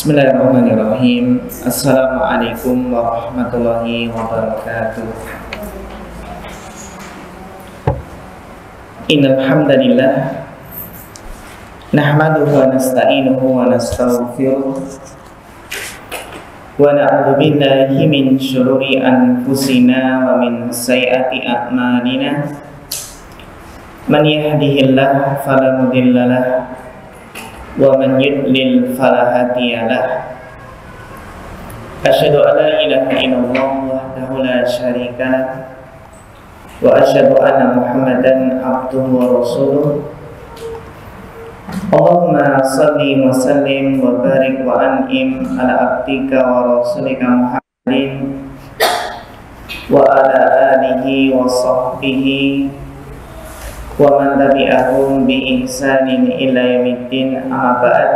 Bismillahirrahmanirrahim. Assalamualaikum warahmatullahi wabarakatuh. Innal hamdalillah nahmaduhu wa nasta'inuhu wa nastaghfiruh wa na'udzu billahi min syururi anfusina wa min sayyiati a'malina. Man yahdihillahu fala mudhillalah wa man yudlil fala hadiyalah. Asyhadu an la ilaha illallah wahdahu la syarikalah wa asyhadu anna Muhammadan abduhu wa rasuluh. Allahumma shalli wa sallim wa barik wa an'im ala abdika wa rasulika Muhammadin wa ala alihi wa sahbihi wa man tabi'ahum bi ihsanin ila yaumiddin, amma ba'd.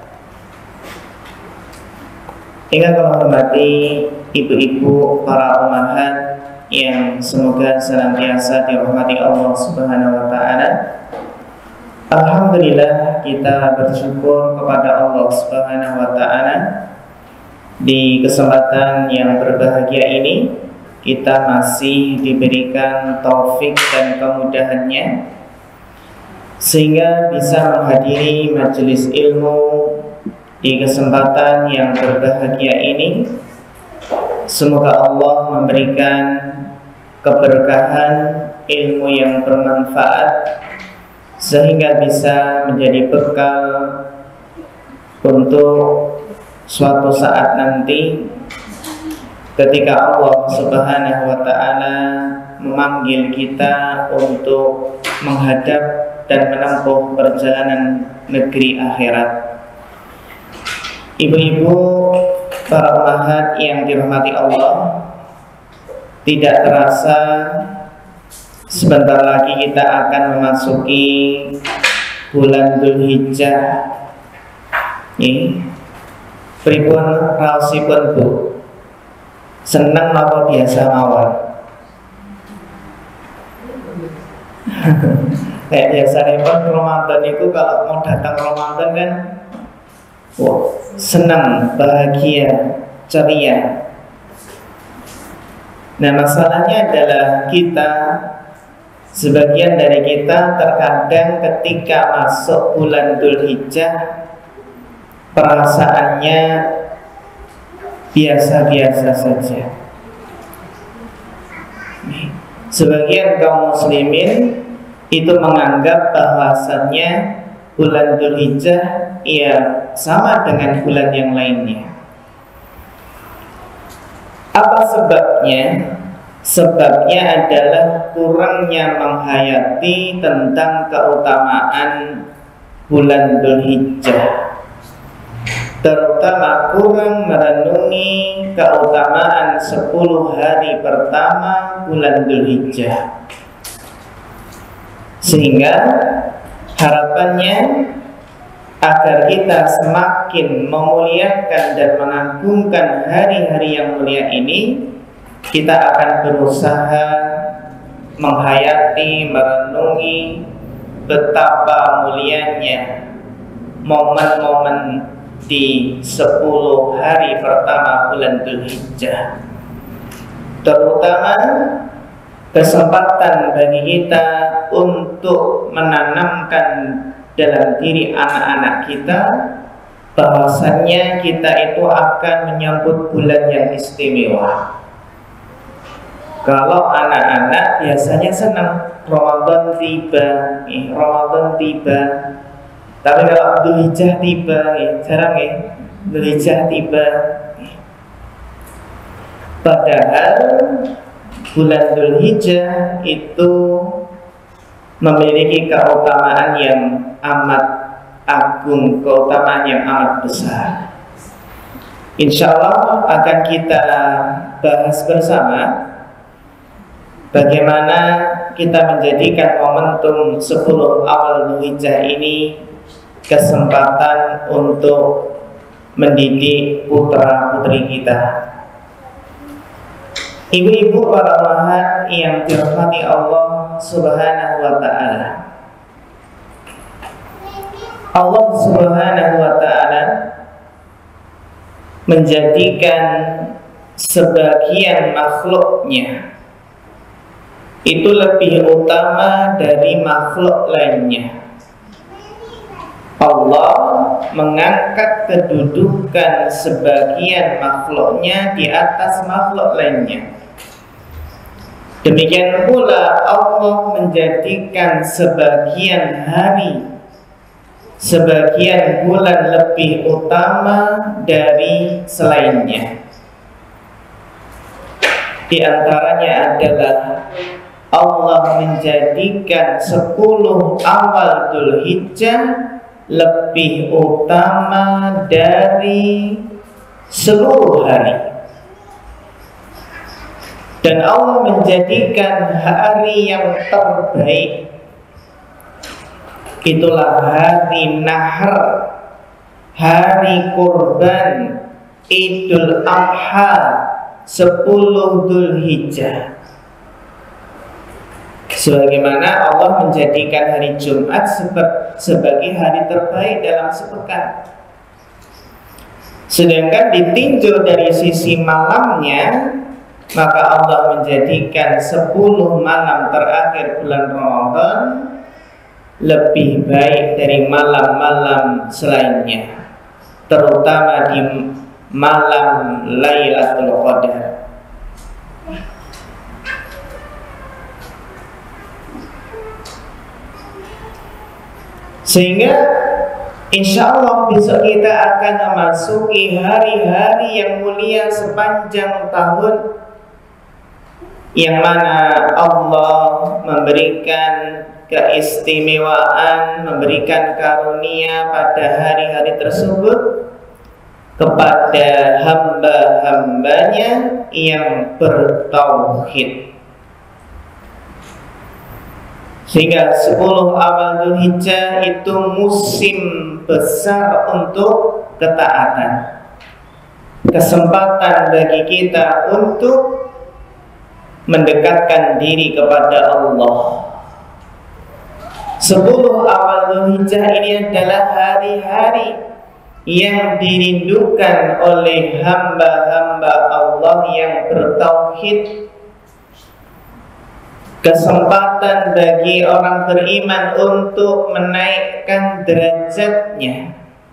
Yang kami hormati ibu-ibu, para ummahat yang semoga senantiasa dirahmati Allah Subhanahu wa taala. Alhamdulillah, kita bersyukur kepada Allah Subhanahu wa taala di kesempatan yang berbahagia ini. Kita masih diberikan taufik dan kemudahannya sehingga bisa menghadiri majelis ilmu di kesempatan yang berbahagia ini. Semoga Allah memberikan keberkahan, ilmu yang bermanfaat sehingga bisa menjadi bekal untuk suatu saat nanti ketika Allah Subhanahu wa taala memanggil kita untuk menghadap dan menempuh perjalanan negeri akhirat. Ibu-ibu, para ummahat yang dirahmati Allah, tidak terasa sebentar lagi kita akan memasuki bulan Dzulhijjah. Ini pripun raosipun, Bu? Seneng apa biasa mawon? Kayak biasa repot Ramadan itu, kalau mau datang Ramadan kan wah, senang, bahagia, ceria. Nah, masalahnya adalah kita, sebagian dari kita terkadang ketika masuk bulan Dzulhijjah perasaannya biasa-biasa saja. Sebagian kaum muslimin itu menganggap bahwasannya bulan Dzulhijjah ya sama dengan bulan yang lainnya. Apa sebabnya? Sebabnya adalah kurangnya menghayati tentang keutamaan bulan Dzulhijjah, terutama kurang merenungi keutamaan 10 hari pertama bulan Dzulhijjah. Sehingga harapannya agar kita semakin memuliakan dan mengagungkan hari-hari yang mulia ini, kita akan berusaha menghayati, merenungi betapa mulianya momen-momen di 10 hari pertama bulan Dzulhijjah, terutama kesempatan bagi kita untuk menanamkan dalam diri anak-anak kita bahwasannya kita itu akan menyambut bulan yang istimewa. Kalau anak-anak biasanya senang Ramadan tiba, Ramadan tiba. Tapi kalau Dzulhijjah tiba, jarang Dzulhijjah tiba. Padahal bulan Dzulhijjah itu memiliki keutamaan yang amat agung, keutamaan yang amat besar. Insya Allah akan kita bahas bersama bagaimana kita menjadikan momentum 10 awal Dzulhijjah ini kesempatan untuk mendidik putra-putri kita. Ibu-ibu, para ummahat yang dirahmati Allah Subhanahu wa taala, Allah Subhanahu wa taala menjadikan sebagian makhluknya itu lebih utama dari makhluk lainnya. Allah mengangkat kedudukan sebagian makhluknya di atas makhluk lainnya. Demikian pula Allah menjadikan sebagian hari, sebagian bulan lebih utama dari selainnya. Di antaranya adalah Allah menjadikan 10 awal Dzulhijjah lebih utama dari seluruh hari. Dan Allah menjadikan hari yang terbaik, itulah hari Nahar, hari kurban, Idul Adha, 10 Dzulhijjah. Sebagaimana Allah menjadikan hari Jumat sebagai hari terbaik dalam sepekan. Sedangkan ditinjau dari sisi malamnya, maka Allah menjadikan 10 malam terakhir bulan Ramadan lebih baik dari malam-malam selainnya, terutama di malam Lailatul Qadar. Sehingga insya Allah besok kita akan memasuki hari-hari yang mulia sepanjang tahun, yang mana Allah memberikan keistimewaan, memberikan karunia pada hari-hari tersebut kepada hamba-hambanya yang bertauhid. Sehingga 10 awal Dzulhijjah itu musim besar untuk ketaatan, kesempatan bagi kita untuk mendekatkan diri kepada Allah. 10 awal Dzulhijjah ini adalah hari-hari yang dirindukan oleh hamba-hamba Allah yang bertauhid. Kesempatan bagi orang beriman untuk menaikkan derajatnya,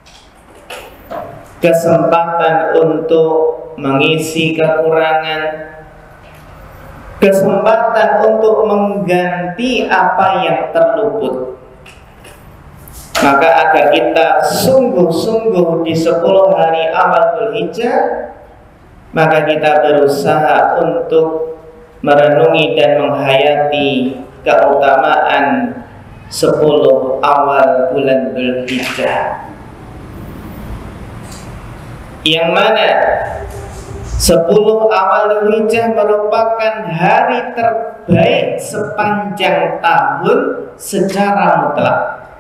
kesempatan untuk mengisi kekurangan, kesempatan untuk mengganti apa yang terluput. Maka agar kita sungguh-sungguh di 10 hari awal Dzulhijjah, maka kita berusaha untuk merenungi dan menghayati keutamaan 10 awal bulan Dzulhijjah, yang mana 10 awal Dzulhijjah merupakan hari terbaik sepanjang tahun secara mutlak.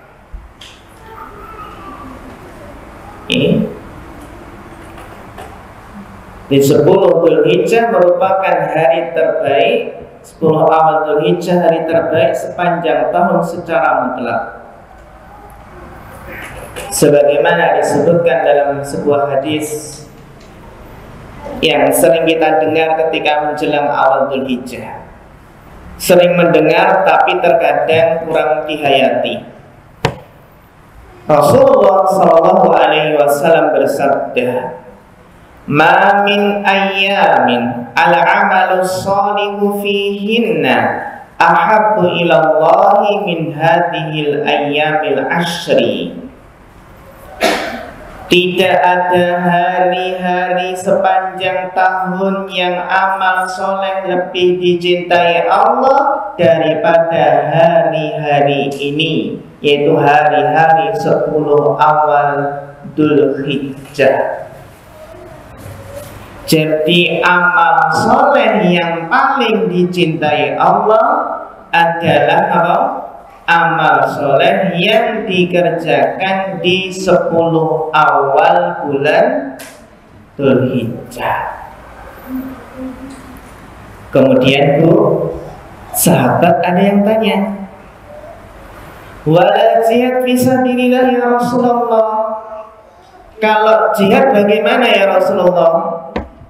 Ini di 10 Dzulhijjah merupakan hari terbaik, 10 awal Dzulhijjah hari terbaik sepanjang tahun secara mutlak. Sebagaimana disebutkan dalam sebuah hadis yang sering kita dengar ketika menjelang awal Dzulhijjah. Sering mendengar tapi terkadang kurang dihayati. Rasulullah SAW bersabda, "Ma min ayyamin al-amalu shalihu fihinna ahabbu ilallahi min hadhil ayyamil ashri." Tidak ada hari-hari sepanjang tahun yang amal soleh lebih dicintai Allah daripada hari-hari ini, yaitu hari-hari 10 awal Dzulhijjah. Jadi amal soleh yang paling dicintai Allah adalah apa? Amal soleh yang dikerjakan di 10 awal bulan Dzulhijjah. Kemudian sahabat ada yang tanya, wala jihad fisabilillah ya Rasulullah, kalau jihad bagaimana ya Rasulullah?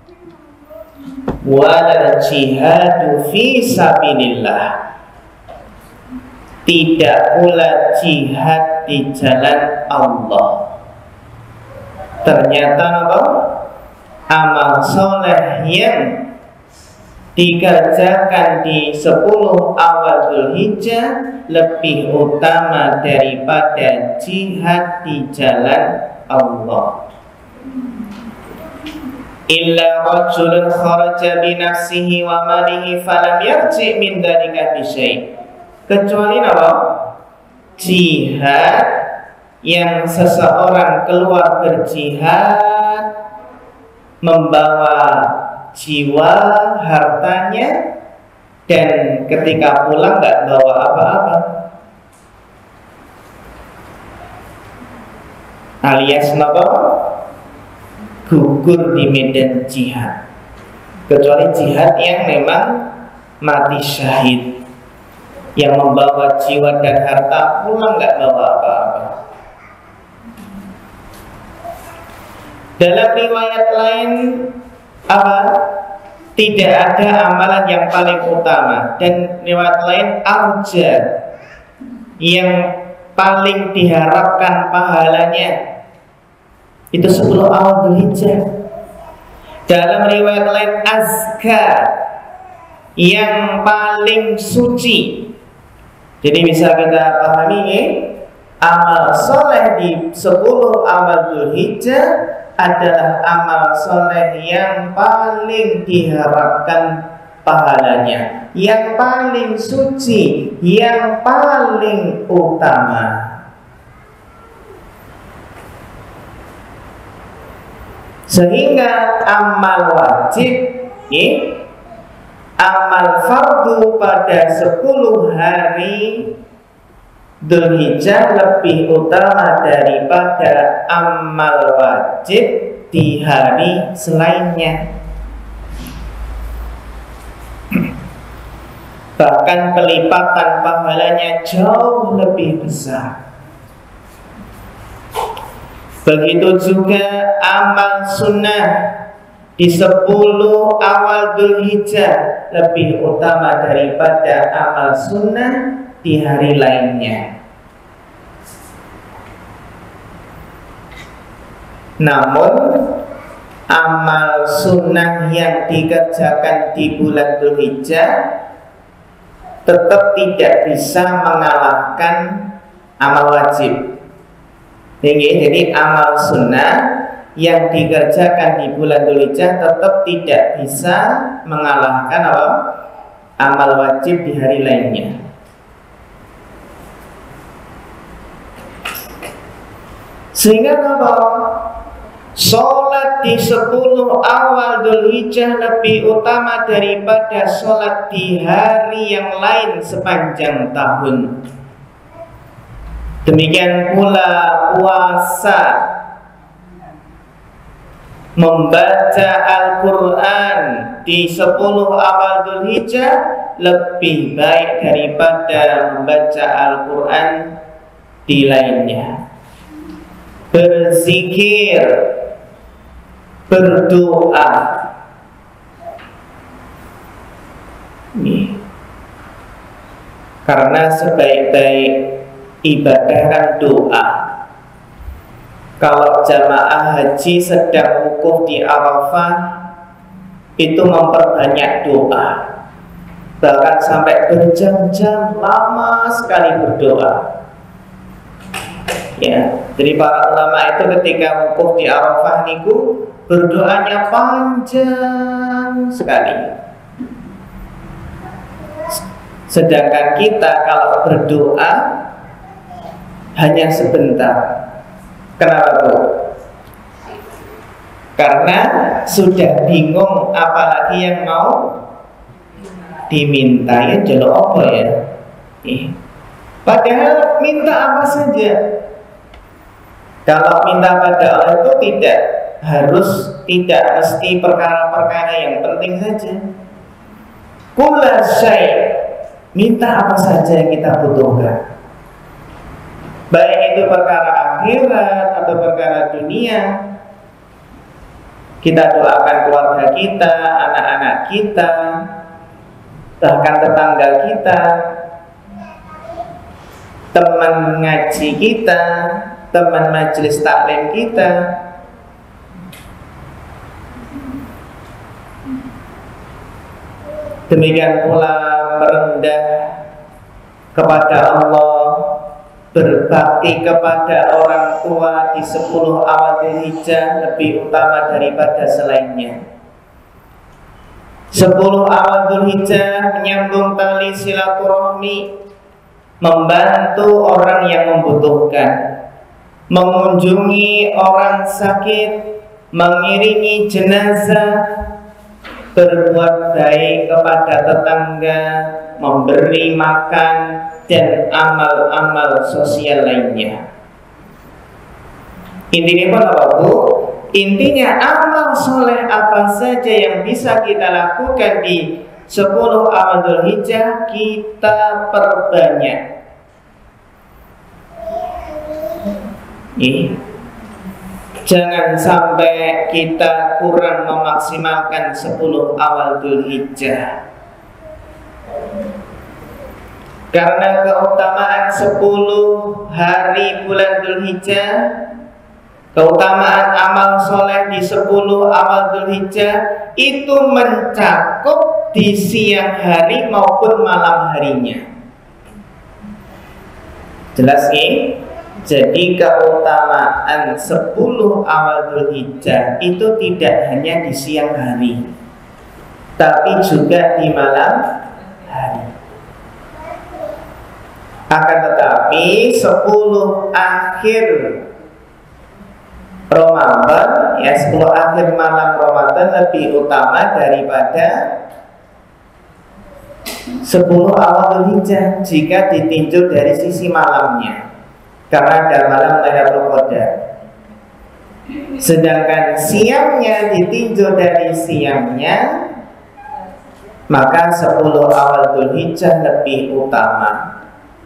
Wala jihadu fi sabilillah. Tidak pula jihad di jalan Allah. Ternyata apa? Amal soleh yang dikerjakan di 10 awal Dzulhijjah lebih utama daripada jihad di jalan Allah. Illa rajulun kharaja bi nafsihi wa malihi falam yarji min dzalika bi syai'. Kecuali apa? Jihad yang seseorang keluar berjihad membawa jiwa, hartanya, dan ketika pulang nggak bawa apa-apa, alias apa? Gugur di medan jihad. Kecuali jihad yang memang mati syahid, yang membawa jiwa dan harta pulang nggak bawa apa-apa. Dalam riwayat lain apa? Tidak ada amalan yang paling utama, dan riwayat lain arja, yang paling diharapkan pahalanya itu 10 awal Dzulhijjah. Dalam riwayat lain azka, yang paling suci. Jadi bisa kita pahami ya, amal soleh di 10 awal Dzulhijjah adalah amal soleh yang paling diharapkan pahalanya, yang paling suci, yang paling utama. Sehingga amal wajib, amal fardu pada 10 hari Dzulhijjah lebih utama daripada amal wajib di hari selainnya. Bahkan pelipatan pahalanya jauh lebih besar. Begitu juga amal sunnah di 10 awal Dzulhijjah lebih utama daripada amal sunnah di hari lainnya. Namun amal sunnah yang dikerjakan di bulan Dzulhijjah tetap tidak bisa mengalahkan amal wajib. Jadi amal sunnah yang dikerjakan di bulan Dzulhijjah tetap tidak bisa mengalahkan apa? Amal wajib di hari lainnya. Sehingga apa? Sholat di 10 awal Dzulhijjah lebih utama daripada sholat di hari yang lain sepanjang tahun. Demikian pula puasa, membaca Al-Quran di 10 awal Dzulhijjah lebih baik daripada membaca Al-Quran di lainnya. Berzikir, berdoa, karena sebaik-baik ibadah kan doa. Kalau jamaah haji sedang wukuf di Arafah, itu memperbanyak doa, bahkan sampai berjam-jam lama sekali berdoa. Ya, jadi para ulama itu ketika wukuf di Arafah niku berdoanya panjang sekali. Sedangkan kita kalau berdoa hanya sebentar. Kenapa Bu? Karena sudah bingung apalagi yang mau diminta, ya jalur apa ya? Padahal minta apa saja. Kalau minta pada Allah itu tidak mesti perkara-perkara yang penting saja. Kula syai', minta apa saja yang kita butuhkan. Baik itu perkara akhirat atau perkara dunia, kita doakan keluarga kita, anak-anak kita, bahkan tetangga kita, teman ngaji kita, teman majelis taklim kita. Demikian pula merendah kepada Allah, berbakti kepada orang tua di 10 awal Dzulhijjah lebih utama daripada selainnya. 10 awal Dzulhijjah menyambung tali silaturahmi, membantu orang yang membutuhkan, mengunjungi orang sakit, mengiringi jenazah, berbuat baik kepada tetangga, memberi makan, dan amal-amal sosial lainnya. Intinya apa, Bu? Intinya amal soleh apa saja yang bisa kita lakukan di 10 awal Dzulhijjah kita perbanyak. Jangan sampai kita kurang memaksimalkan 10 awal Dzulhijjah. Karena keutamaan 10 hari bulan Dzulhijjah, keutamaan amal soleh di 10 awal Dzulhijjah itu mencakup di siang hari maupun malam harinya. Jelas nih? Jadi keutamaan 10 awal Dzulhijjah itu tidak hanya di siang hari, tapi juga di malam hari. Akan tetapi 10 akhir Ramadan, ya 10 akhir malam Ramadan lebih utama daripada 10 awal Dzulhijjah jika ditinjau dari sisi malamnya. Karena ada malam Lailatul Qadar. Sedangkan siangnya ditinjau dari siangnya, maka 10 awal Dzulhijjah lebih utama.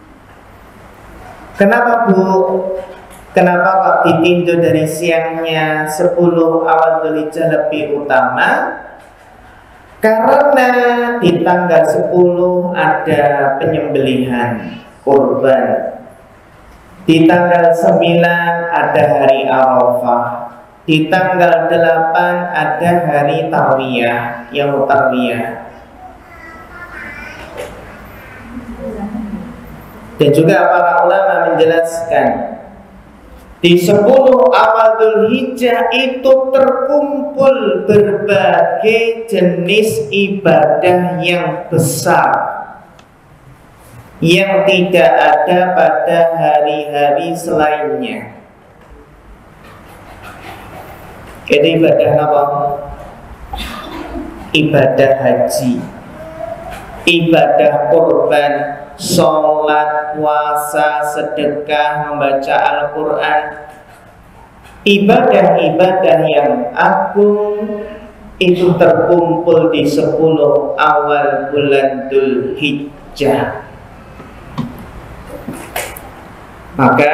Kenapa, Bu? Kenapa kok ditinjau dari siangnya 10 awal Dzulhijjah lebih utama? Karena di tanggal 10 ada penyembelihan kurban. Di tanggal 9 ada hari Arafah. Di tanggal 8 ada hari Tarwiyah, Yaumut Tarwiyah. Dan juga para ulama menjelaskan di 10 awal Dzulhijjah itu terkumpul berbagai jenis ibadah yang besar yang tidak ada pada hari-hari selainnya. Itu ibadah apa? Ibadah haji, ibadah kurban, sholat, puasa, sedekah, membaca Al-Quran. Ibadah-ibadah yang agung itu terkumpul di 10 awal bulan Dzulhijjah. Maka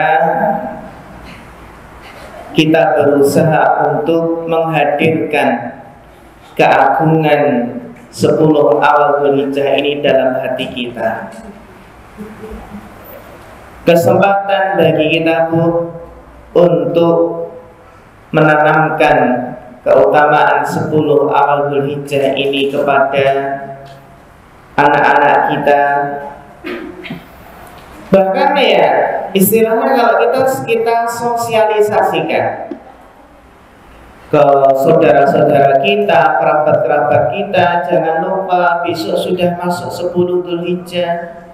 kita berusaha untuk menghadirkan keagungan 10 awal Dzulhijjah ini dalam hati kita. Kesempatan bagi kita, Bu, untuk menanamkan keutamaan 10 awal Dzulhijjah ini kepada anak-anak kita. Bahkan ya, istilahnya kalau kita sosialisasikan ke saudara-saudara kita, kerabat-kerabat kita, jangan lupa besok sudah masuk 10 Dzulhijjah.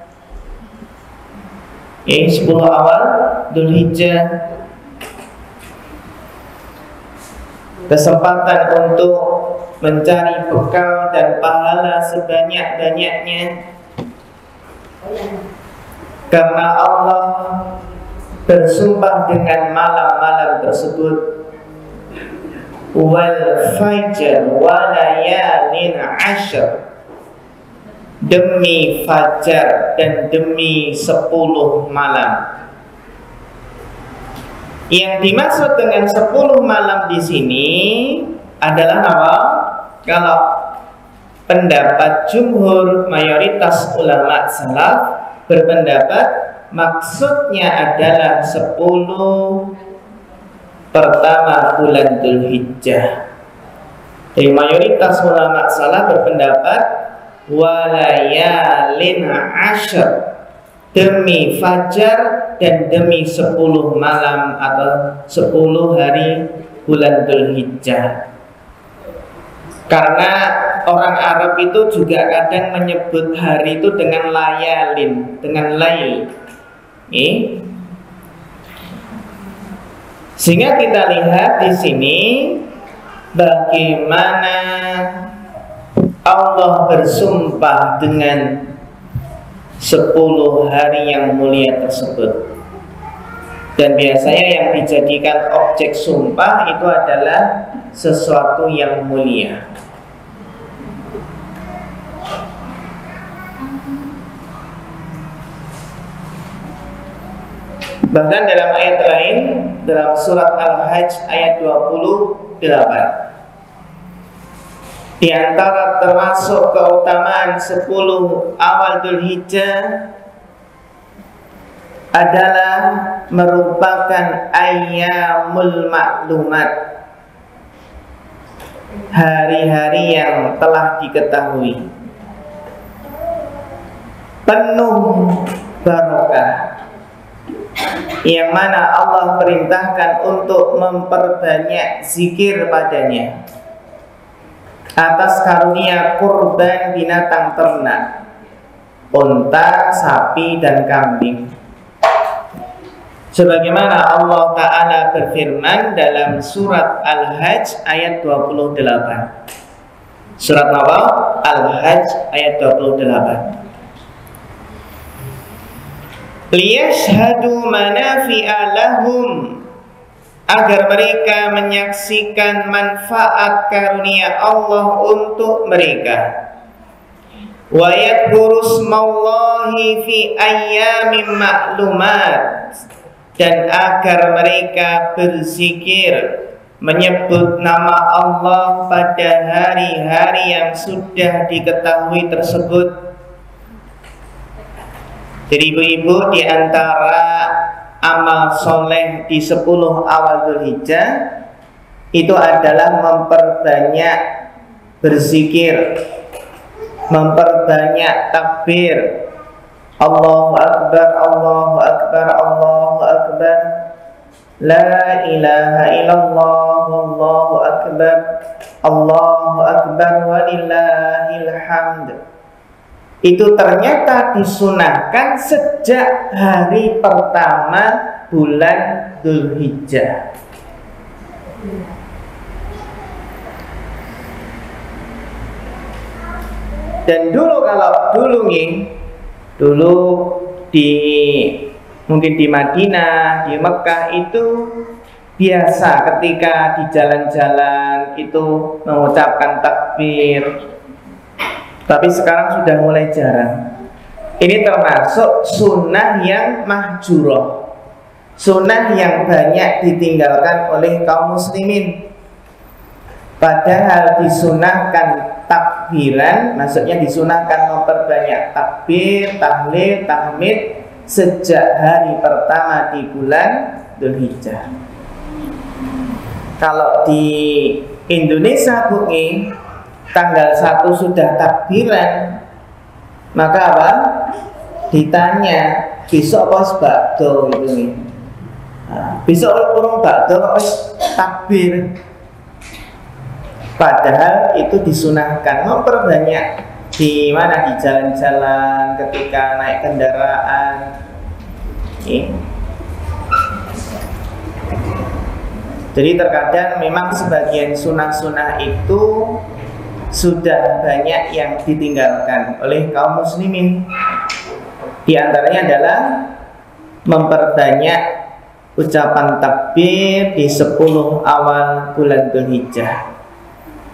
10 awal Dzulhijjah. Kesempatan untuk mencari bekal dan pahala sebanyak-banyaknya. Karena Allah bersumpah dengan malam-malam tersebut, wal fajr wa layalin ashr, demi fajar dan demi 10 malam. Yang dimaksud dengan 10 malam di sini adalah apa? Kalau pendapat jumhur mayoritas ulama salaf berpendapat maksudnya adalah 10 pertama bulan Dzulhijjah. Jadi mayoritas ulama salaf berpendapat walayalin asyr, demi fajar dan demi 10 malam atau 10 hari bulan Dzulhijjah. Karena orang Arab itu juga kadang menyebut hari itu dengan layalin, dengan lail. Sehingga kita lihat di sini bagaimana Allah bersumpah dengan 10 hari yang mulia tersebut. Dan biasanya yang dijadikan objek sumpah itu adalah sesuatu yang mulia. Bahkan dalam ayat lain, dalam surat Al-Hajj ayat 28, di antara termasuk keutamaan 10 awal Dzulhijjah adalah merupakan ayyamul ma'lumat, hari-hari yang telah diketahui, penuh barokah, yang mana Allah perintahkan untuk memperbanyak zikir padanya atas karunia kurban binatang ternak, unta, sapi, dan kambing. Sebagaimana Allah Ta'ala berfirman dalam surat Al-Hajj ayat 28. Surat apa? Al-Hajj ayat 28. Liyashhadu manafi'a lahum, agar mereka menyaksikan manfaat karunia Allah untuk mereka. Wa yadhkuru smallahi fi ayyamin ma'lumat, dan agar mereka berzikir menyebut nama Allah pada hari-hari yang sudah diketahui tersebut. Jadi ibu-ibu, di antara amal soleh di 10 awal Dzulhijjah itu adalah memperbanyak berzikir, memperbanyak takbir, Allahu Akbar, Allahu Akbar, Allahu Akbar, La ilaha illallah, Allahu Akbar, Allahu Akbar, walillahil hamd. Itu ternyata disunahkan sejak hari pertama bulan Dzulhijjah. Dan dulu dulu mungkin di Madinah, di Mekah itu biasa ketika di jalan-jalan itu mengucapkan takbir. Tapi sekarang sudah mulai jarang. Ini termasuk sunnah yang mahjurah, sunnah yang banyak ditinggalkan oleh kaum muslimin. Padahal disunahkan takbiran, maksudnya disunahkan memperbanyak takbir, tahlil, tahmid sejak hari pertama di bulan Dzulhijjah. Kalau di Indonesia tanggal 1 sudah takbiran, maka apa? Ditanya besok pas bakdo itu nih. Besok urung bakdo kok takbir. Padahal itu disunahkan memperbanyak di mana, di jalan-jalan, ketika naik kendaraan. Jadi terkadang memang sebagian sunah-sunah itu sudah banyak yang ditinggalkan oleh kaum muslimin. Di antaranya adalah memperbanyak ucapan takbir di 10 awal bulan Dzulhijjah.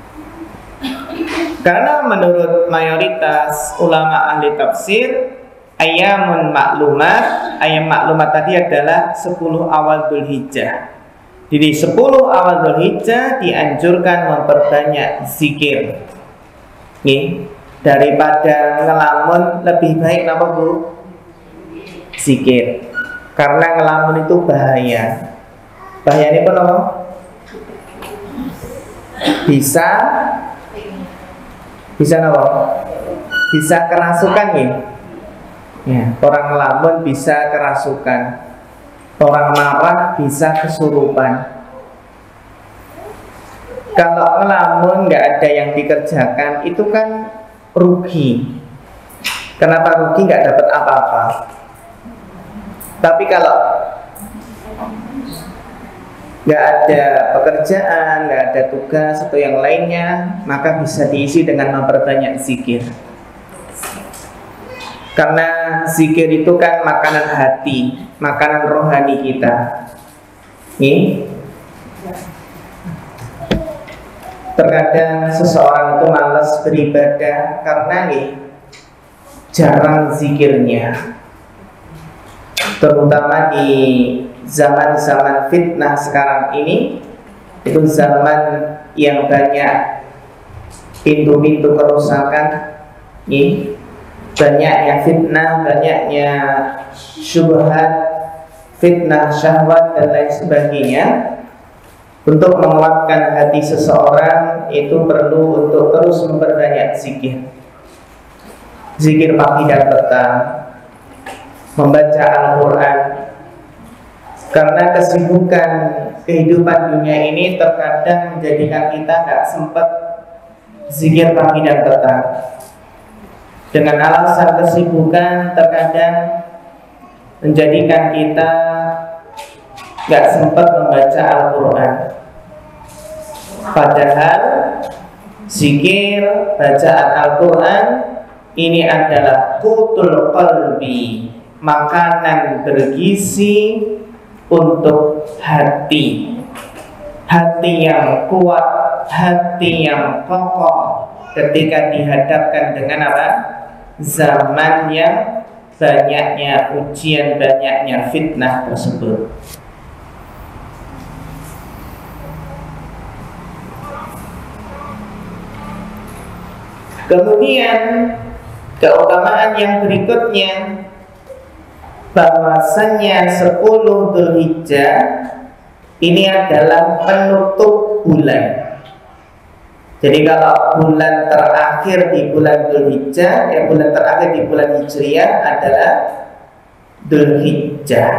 Karena menurut mayoritas ulama ahli tafsir, Ayamun maklumat, ayam maklumat tadi adalah 10 awal Dzulhijjah. Jadi 10 awal Dzulhijjah dianjurkan memperbanyak zikir. Nih, daripada ngelamun lebih baik apa Bu? Zikir. Karena ngelamun itu bahaya. Bahayanya apa no? Bisa apa? Bisa kerasukan nih. Ya, orang ngelamun bisa kerasukan. Orang marah bisa kesurupan. Kalau ngelamun nggak ada yang dikerjakan, itu kan rugi. Kenapa rugi? Nggak dapat apa-apa. Tapi kalau nggak ada pekerjaan, nggak ada tugas atau yang lainnya, maka bisa diisi dengan memperbanyak zikir. Karena zikir itu kan makanan hati, makanan rohani kita. Nih, terkadang seseorang itu malas beribadah karena nih jarang zikirnya. Terutama di zaman-zaman fitnah sekarang ini, itu zaman yang banyak pintu-pintu kerusakan, nih. Banyaknya fitnah, banyaknya syubhat, fitnah syahwat dan lain sebagainya. Untuk menguatkan hati seseorang itu perlu untuk terus memperbanyak zikir. Zikir pagi dan petang, membaca Al-Quran. Karena kesibukan kehidupan dunia ini terkadang menjadikan kita gak sempat zikir pagi dan petang. Dengan alasan kesibukan terkadang menjadikan kita gak sempat membaca Al-Quran. Padahal zikir, bacaan Al-Quran ini adalah qutul qalbi, makanan bergizi untuk hati. Hati yang kuat, hati yang kokoh ketika dihadapkan dengan apa? Zaman yang banyaknya ujian, banyaknya fitnah tersebut. Kemudian keutamaan yang berikutnya, bahwasannya 10 Dzulhijjah ini adalah penutup bulan. Jadi kalau bulan terakhir di bulan Dzulhijjah, bulan terakhir di bulan Hijriah adalah Dzulhijjah.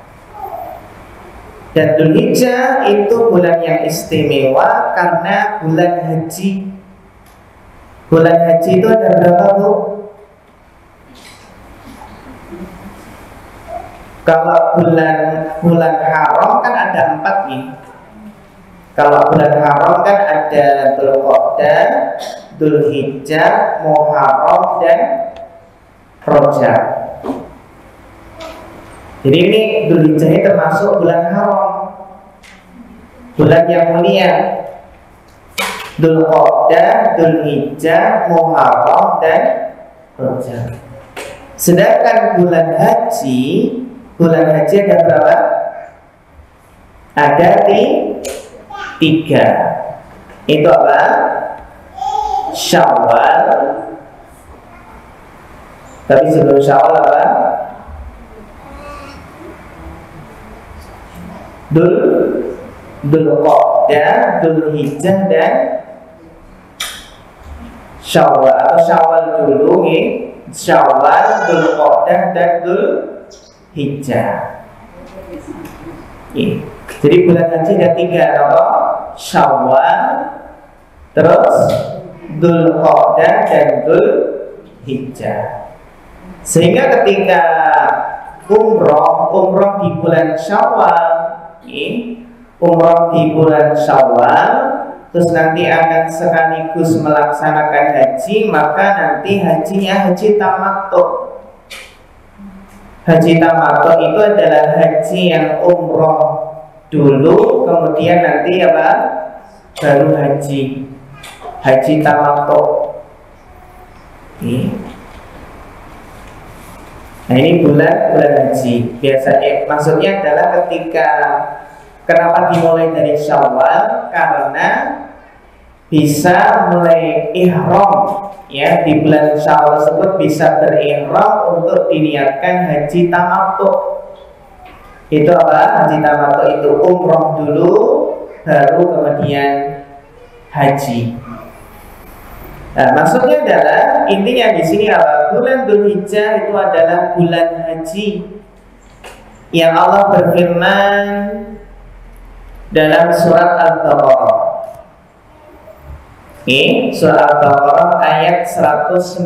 Dan Dzulhijjah itu bulan yang istimewa karena bulan haji. Bulan haji itu ada berapa Bu? Kalau bulan haram kan ada 4 nih. Kalau bulan haram kan ada Dzulqa'dah, Dzulhijjah, Muharram dan Rajab. Jadi ini Dzulhijjah ini termasuk bulan haram, bulan yang mulia. Dzulqa'dah, Dzulhijjah, Muharram dan Rajab. Sedangkan bulan haji ada berapa? Ada 3. Itu apa? Syawal. Tapi sebelum Syawal apa? Dzulqa'dah, Dzulhijjah dan Syawal. Atau Syawal dulu nih. Syawal, Dzulqa'dah dan Dzulhijjah. Jadi bulan haji ada 3 apa? Syawal, terus Dzulqa'dah dan Dzulhijjah. Sehingga ketika umroh di bulan Syawal, umroh di bulan Syawal, terus nanti akan sekaligus melaksanakan haji, maka nanti hajinya haji tamattu. Haji tamattu itu adalah haji yang umroh dulu, kemudian nanti apa? Baru haji tamattu. Nah ini bulan haji. Biasanya maksudnya adalah ketika kenapa dimulai dari Syawal, karena bisa mulai ihram ya, di bulan Syawal tersebut bisa berihram untuk diniatkan haji tamattu. Itu apa? Haji tamattu itu umroh dulu baru kemudian haji. Nah, maksudnya adalah intinya di sini apa? Bulan Dzulhijjah itu adalah bulan haji yang Allah berfirman dalam surat Al-Baqarah. Oke, surat Al-Baqarah ayat 197.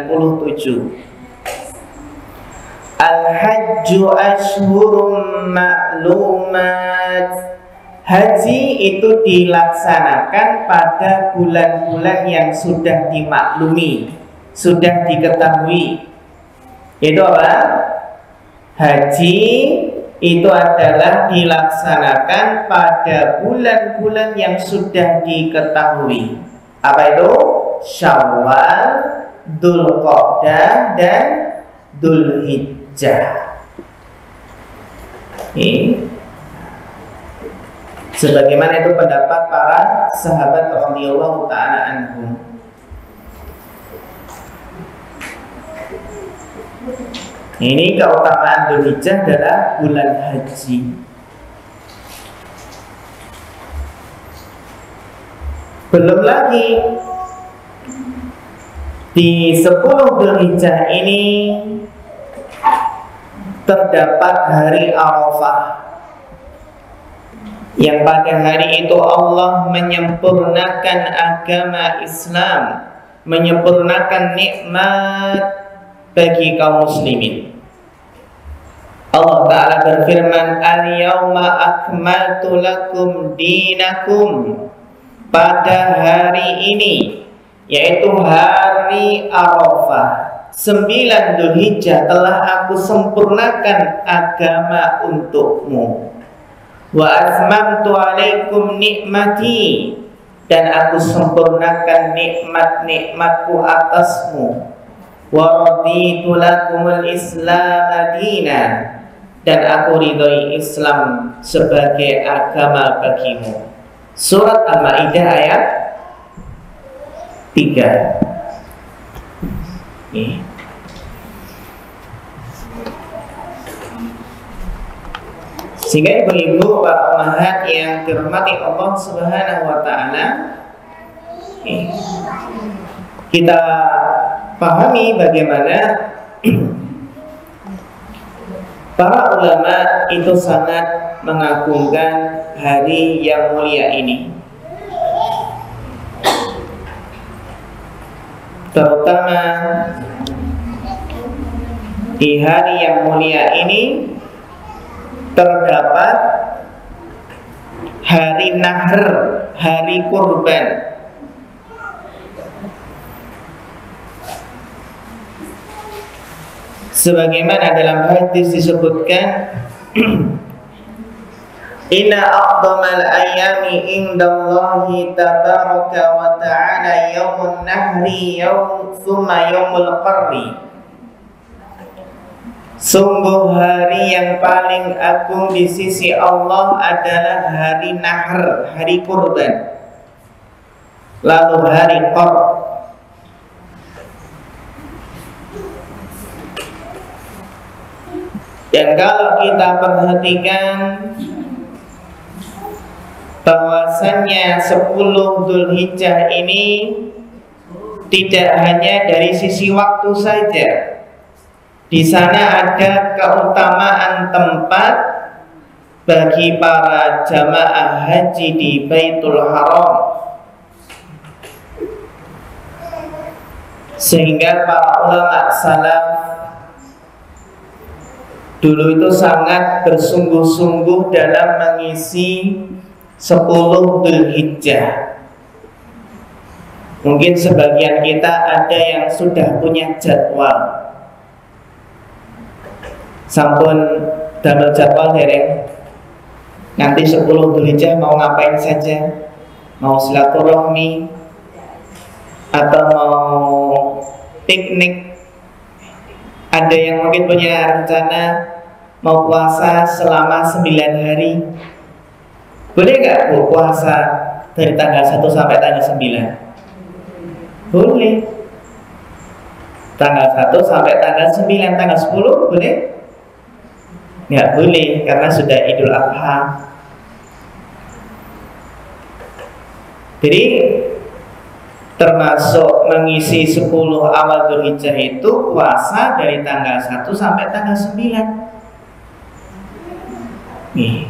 Al-hajju ashhurum ma'lumat. Haji itu dilaksanakan pada bulan-bulan yang sudah dimaklumi, sudah diketahui. Itu apa? Haji itu adalah dilaksanakan pada bulan-bulan yang sudah diketahui. Apa itu? Syawal, Dzulqa'dah, dan Dzulhijjah. Ini sebagaimana itu pendapat para sahabat radhiyallahu ta'ala anhum. Ini keutamaan Dzulhijjah adalah bulan haji. Belum lagi di 10 Dzulhijjah ini terdapat hari Arafah, yang pada hari itu Allah menyempurnakan agama Islam, menyempurnakan nikmat bagi kaum muslimin. Allah Ta'ala berfirman, Al-yawma akmaltu lakum dinakum. Pada hari ini, yaitu hari Arafah 9 Dzulhijjah, telah aku sempurnakan agama untukmu. Wa atmamtu alaikum nikmati, dan aku sempurnakan nikmat-nikmatku atasmu. Wa raditu lakumul Islam dinan, dan aku ridhoi Islam sebagai agama bagimu. Surat Al-Maidah ayat 3. Sehingga ibu-ibu, para ummahat yang dirahmati Allah Subhanahu wa ta'ala, kita pahami bagaimana para ulama itu sangat mengagungkan hari yang mulia ini, terutama di hari yang mulia ini terdapat hari Nahr, hari kurban. Sebagaimana dalam hadis disebutkan, Inna aqdamal ayami indallahi tabaraka wa ta'ala yawmun nahri thumma yawmul qarri. Sungguh hari yang paling agung di sisi Allah adalah hari Nahr, hari kurban, lalu hari Qar. Dan kalau kita perhatikan bahwasannya 10 Dzulhijjah ini tidak hanya dari sisi waktu saja. Di sana ada keutamaan tempat bagi para jamaah haji di Baitul Haram, sehingga para ulama salaf dulu itu sangat bersungguh-sungguh dalam mengisi 10 Dzulhijjah. Mungkin sebagian kita ada yang sudah punya jadwal, sampun damel jadwal dereng, nanti 10 Dzulhijjah mau ngapain saja, mau silaturahmi atau mau piknik Ada yang mungkin punya rencana mau puasa selama 9 hari. Boleh nggak Bu puasa dari tanggal 1 sampai tanggal 9? Boleh. Tanggal 1 sampai tanggal 9, tanggal 10 boleh? Nggak boleh karena sudah Idul Adha. Jadi termasuk mengisi 10 awal Dzulhijjah itu puasa dari tanggal 1 sampai tanggal 9. Nih.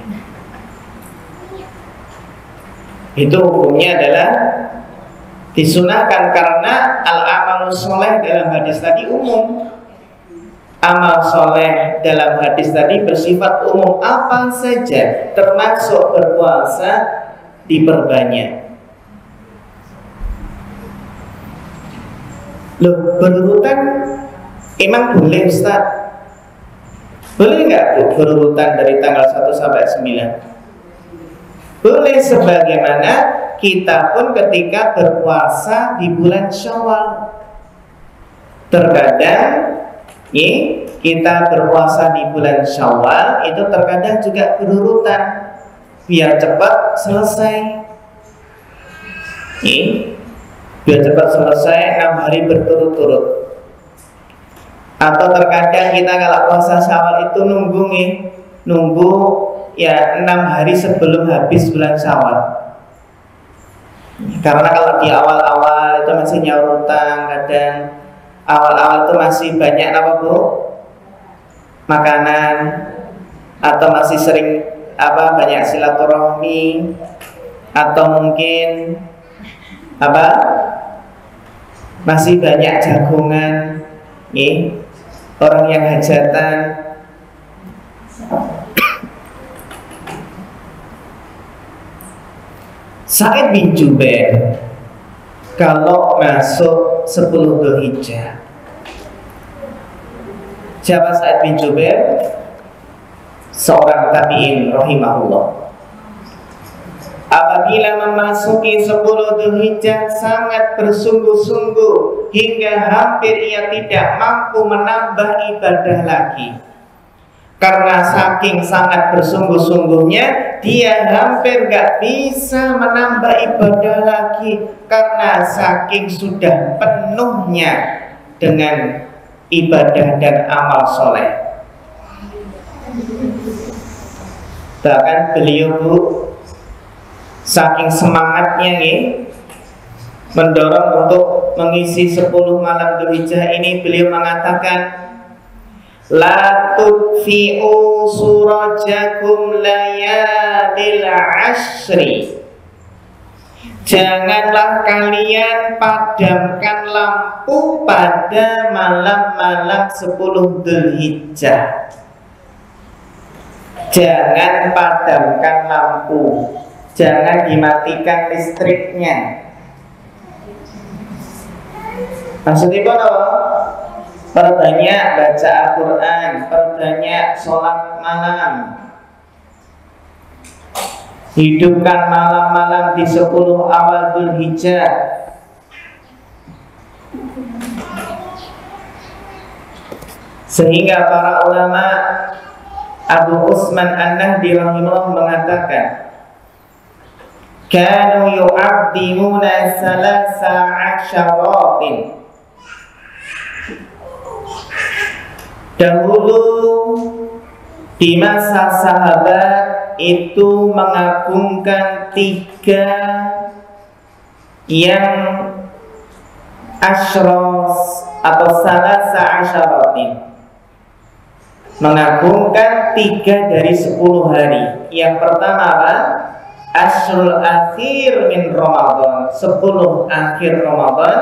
Itu hukumnya adalah disunahkan karena al-amalus soleh dalam hadis tadi umum. Amal soleh dalam hadis tadi bersifat umum, apa saja termasuk berpuasa diperbanyak. Loh, berurutan emang boleh Ustaz? Boleh nggak Bu berurutan dari tanggal 1 sampai 9? Boleh, sebagaimana kita pun ketika berpuasa di bulan Syawal. Terkadang kita berpuasa di bulan Syawal itu terkadang juga berurutan biar cepat selesai. Biar cepat selesai 6 hari berturut-turut. Atau terkadang kita kalau puasa Syawal itu nunggu ya 6 hari sebelum habis bulan Syawal. Karena kalau di awal-awal itu masih nyaur utang, kadang awal-awal itu masih banyak apa Bu? Makanan, atau masih sering banyak silaturahmi, atau mungkin masih banyak jagongan, orang yang hajatan. Sa'id bin Jubair kalau masuk 10 Dzulhijjah. Siapa Sa'id bin Jubair? Seorang tabi'in rahimahullah. Apabila memasuki 10 Dzulhijjah sangat bersungguh-sungguh hingga hampir ia tidak mampu menambah ibadah lagi. Karena saking sangat bersungguh-sungguhnya dia hampir gak bisa menambah ibadah lagi, karena saking sudah penuhnya dengan ibadah dan amal soleh. Bahkan beliau Bu, saking semangatnya mendorong untuk mengisi 10 malam Dzulhijjah ini, beliau mengatakan, la tudfi'u surajakum layalil ashri. Janganlah kalian padamkan lampu pada malam-malam 10 Dzulhijjah. Jangan padamkan lampu, jangan dimatikan listriknya. Maksudnya apa? Perbanyak baca Al-Quran, perbanyak sholat malam, hidupkan malam-malam di 10 awal Dzulhijjah. Sehingga para ulama, Abu Utsman An-Nahdi rahimahullah mengatakan, kanu yu'addimuna salasa asyaratin. Dahulu di masa sahabat itu mengagungkan 3 yang asyros atau salasa asyaratin, mengagungkan 3 dari 10 hari. Yang pertama apa? Asyrul akhir min Ramadan, 10 akhir Ramadan.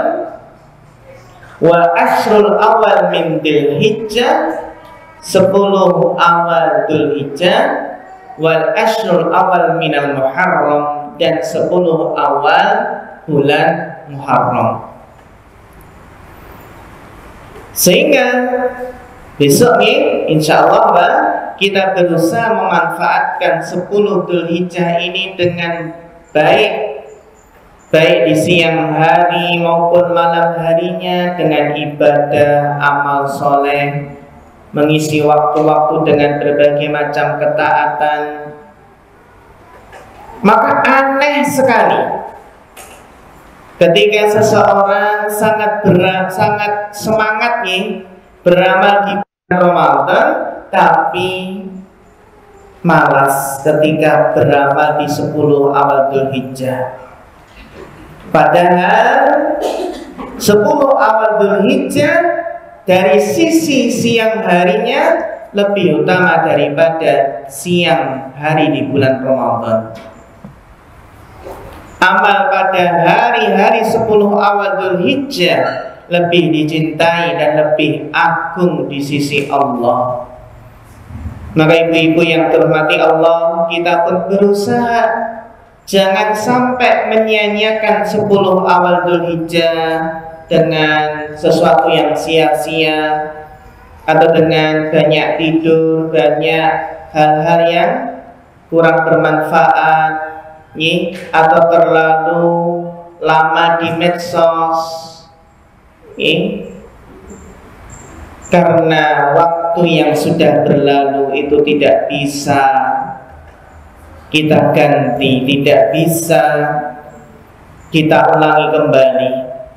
Wa asyrul awal min Dzulhijjah, 10 awal Dzulhijjah. Wal asyrul awal minal Muharram, dan 10 awal bulan Muharram. Sehingga besok nih insyaallah kita berusaha memanfaatkan 10 Dzulhijjah ini dengan baik, baik di siang hari maupun malam harinya dengan ibadah, amal soleh, mengisi waktu-waktu dengan berbagai macam ketaatan, maka aneh sekali ketika seseorang sangat semangat nih beramal di bulan Ramadan, tapi malas ketika beramal di 10 awal Dzulhijjah. Padahal 10 awal Dzulhijjah dari sisi siang harinya lebih utama daripada siang hari di bulan Ramadan. Amal pada hari-hari 10 awal Dzulhijjah lebih dicintai dan lebih agung di sisi Allah. Maka ibu-ibu yang terhormati Allah, kita pun berusaha jangan sampai menyia-nyiakan 10 awal Dzulhijjah dengan sesuatu yang sia-sia atau dengan banyak tidur, banyak hal-hal yang kurang bermanfaat, atau terlalu lama di medsos, karena waktu yang sudah berlalu itu tidak bisa kita ganti, tidak bisa kita ulangi kembali.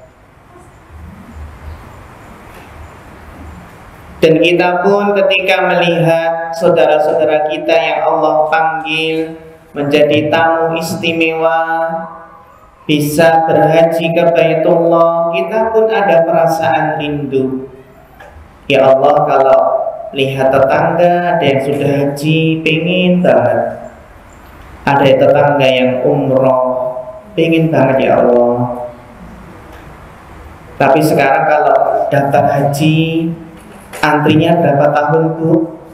Dan kita pun ketika melihat saudara-saudara kita yang Allah panggil menjadi tamu istimewa, bisa berhaji ke Baitullah, kita pun ada perasaan rindu. Ya Allah, kalau lihat tetangga ada yang sudah haji, pengen banget. Ada tetangga yang umroh, pengen banget ya Allah. Tapi sekarang kalau daftar haji, antrinya berapa tahun Bu?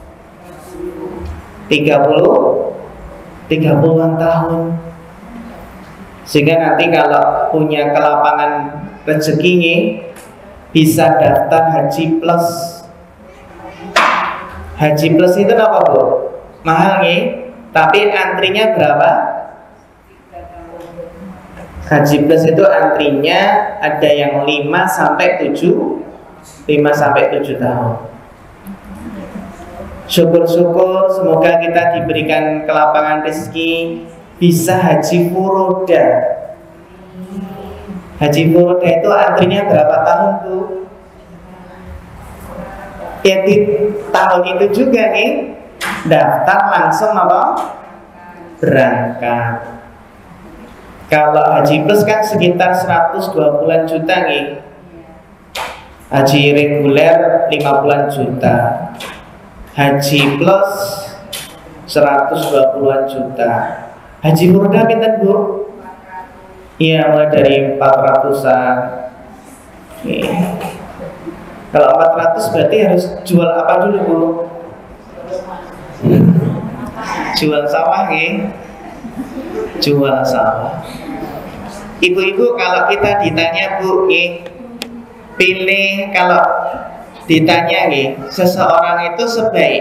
30-an tahun. Sehingga nanti kalau punya kelapangan rezekinya bisa daftar haji plus. Haji plus itu apa Bu? Mahal nih, tapi antrinya berapa? Haji plus itu antrinya ada yang 5 sampai 7 tahun. Syukur-syukur semoga kita diberikan kelapangan rezeki bisa haji furoda. Haji furoda itu antrinya berapa tahun tuh? Ya di tahun itu juga nih daftar langsung apa? Berangkat. Kalau haji plus kan sekitar 120 juta nih. Haji reguler 50 juta. Haji plus 120 juta. Haji furoda pinten Bu? Iya, mulai dari 400-an. Kalau 400 berarti harus jual apa dulu Bu? Jual sawah nih. Jual sawah. Ibu-ibu kalau kita ditanya Bu, pilih kalau ditanya seseorang itu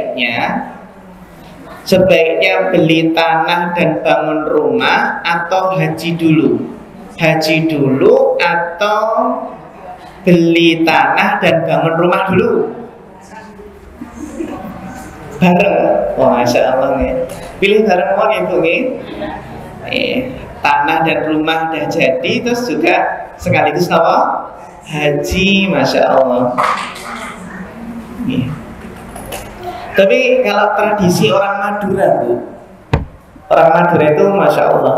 sebaiknya beli tanah dan bangun rumah atau haji dulu? Haji dulu atau beli tanah dan bangun rumah dulu? Bareng. Wah, Masya Allah nih. Pilih bareng mohon Ibu nih. Tanah dan rumah udah jadi, terus juga sekaligus apa? Haji, Masya Allah. Tapi kalau tradisi orang Madura Bu, orang Madura itu Masya Allah,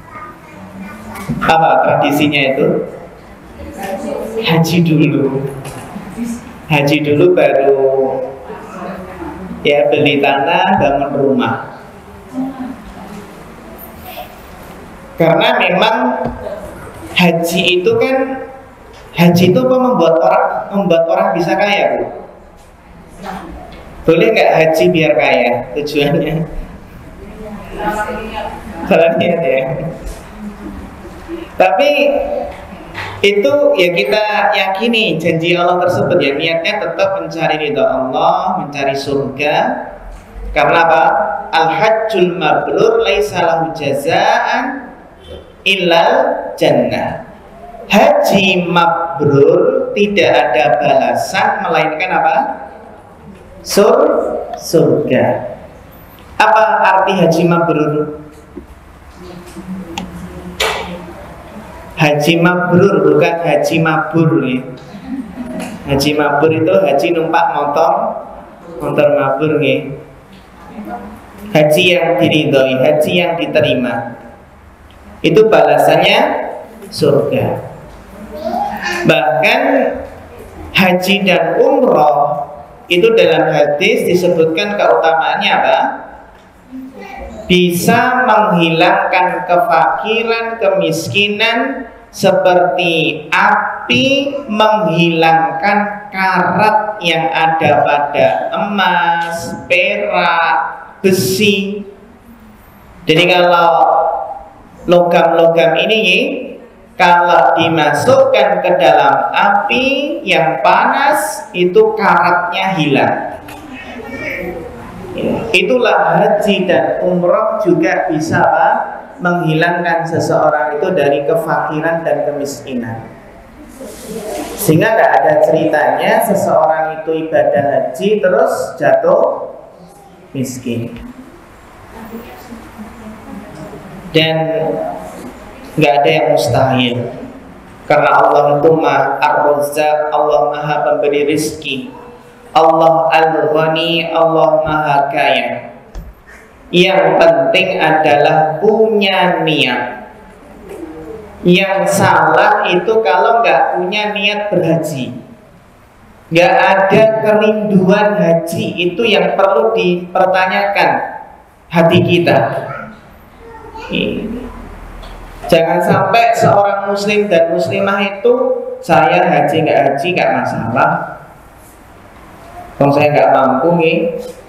apa tradisinya itu? Haji dulu. Haji dulu baru ya beli tanah, bangun rumah. Karena memang haji itu kan, haji itu apa membuat orang bisa kaya Bu? Boleh nggak haji biar kaya tujuannya? Salah niat ya. Tapi itu ya kita yakini janji Allah tersebut ya, niatnya tetap mencari ridha Allah, mencari surga. Karena apa? Al-hajjul mabrur laisa lahu jazaan illal jannah. Haji mabrur tidak ada balasan melainkan apa? Surga. Apa arti haji mabrur? Haji mabrur bukan haji mabur ya. Haji mabur itu haji numpak motor mabur ya. Haji yang diridhoi, haji yang diterima. Itu balasannya surga. Bahkan haji dan umroh itu dalam hadis disebutkan keutamaannya apa? Bisa menghilangkan kefakiran, kemiskinan seperti api menghilangkan karat yang ada pada emas, perak, besi. Jadi kalau logam-logam ini kalau dimasukkan ke dalam api yang panas itu karatnya hilang. Itulah haji dan umroh juga bisa menghilangkan seseorang itu dari kefakiran dan kemiskinan. Sehingga tidak ada ceritanya seseorang itu ibadah haji terus jatuh miskin. Dan nggak ada yang mustahil, karena Allah itu Maha Ar-Razzaq, Allah Maha Pemberi rizki, Allah Al-Ghani, Allah Maha Kaya. Yang penting adalah punya niat. Yang salah itu kalau nggak punya niat berhaji, nggak ada kerinduan haji, itu yang perlu dipertanyakan hati kita. Jangan sampai seorang muslim dan muslimah itu saya haji nggak masalah, kalau saya nggak mampu nih.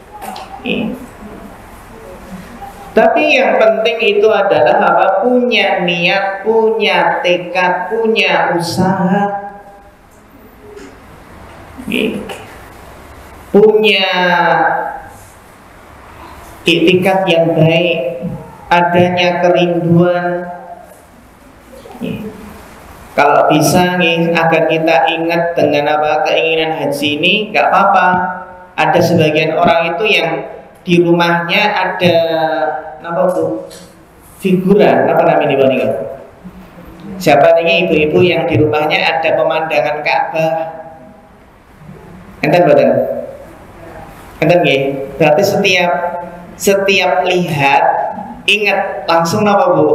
Tapi yang penting itu adalah apa? Punya niat, punya tekad, punya usaha, punya iktikad yang baik, adanya kerinduan. Kalau bisa nih, agar kita ingat dengan apa keinginan haji ini, nggak apa-apa. Ada sebagian orang itu yang di rumahnya ada apa tuh figuran, apa namanya nih? Siapa nih ibu-ibu yang di rumahnya ada pemandangan Ka'bah? Enten badan? Enten nggih? Berarti setiap lihat ingat langsung apa Bu?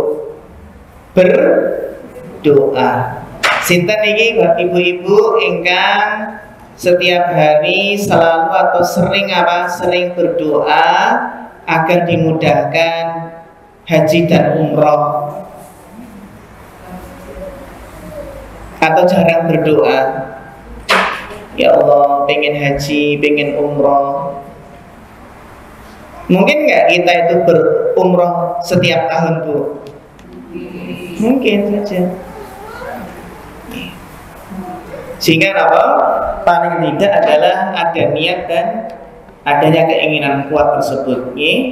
Berdoa. Sinten niki ibu-ibu ingkang setiap hari selalu atau sering berdoa agar dimudahkan haji dan umroh, atau jarang berdoa, ya Allah pengen haji, pengen umroh. Mungkin nggak kita itu berumroh setiap tahun Bu? Mungkin saja. Sehingga apa? Paling tidak adalah ada niat dan adanya keinginan kuat tersebut.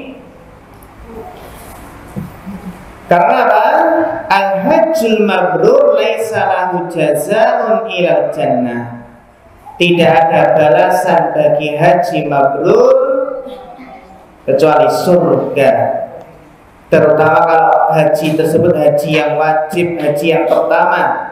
Karena apa? Al-hajjul mabrur laisa lahu jazaa'un ilal jannah. Tidak ada balasan bagi haji mabrur kecuali surga. Terutama kalau haji tersebut haji yang wajib, haji yang pertama.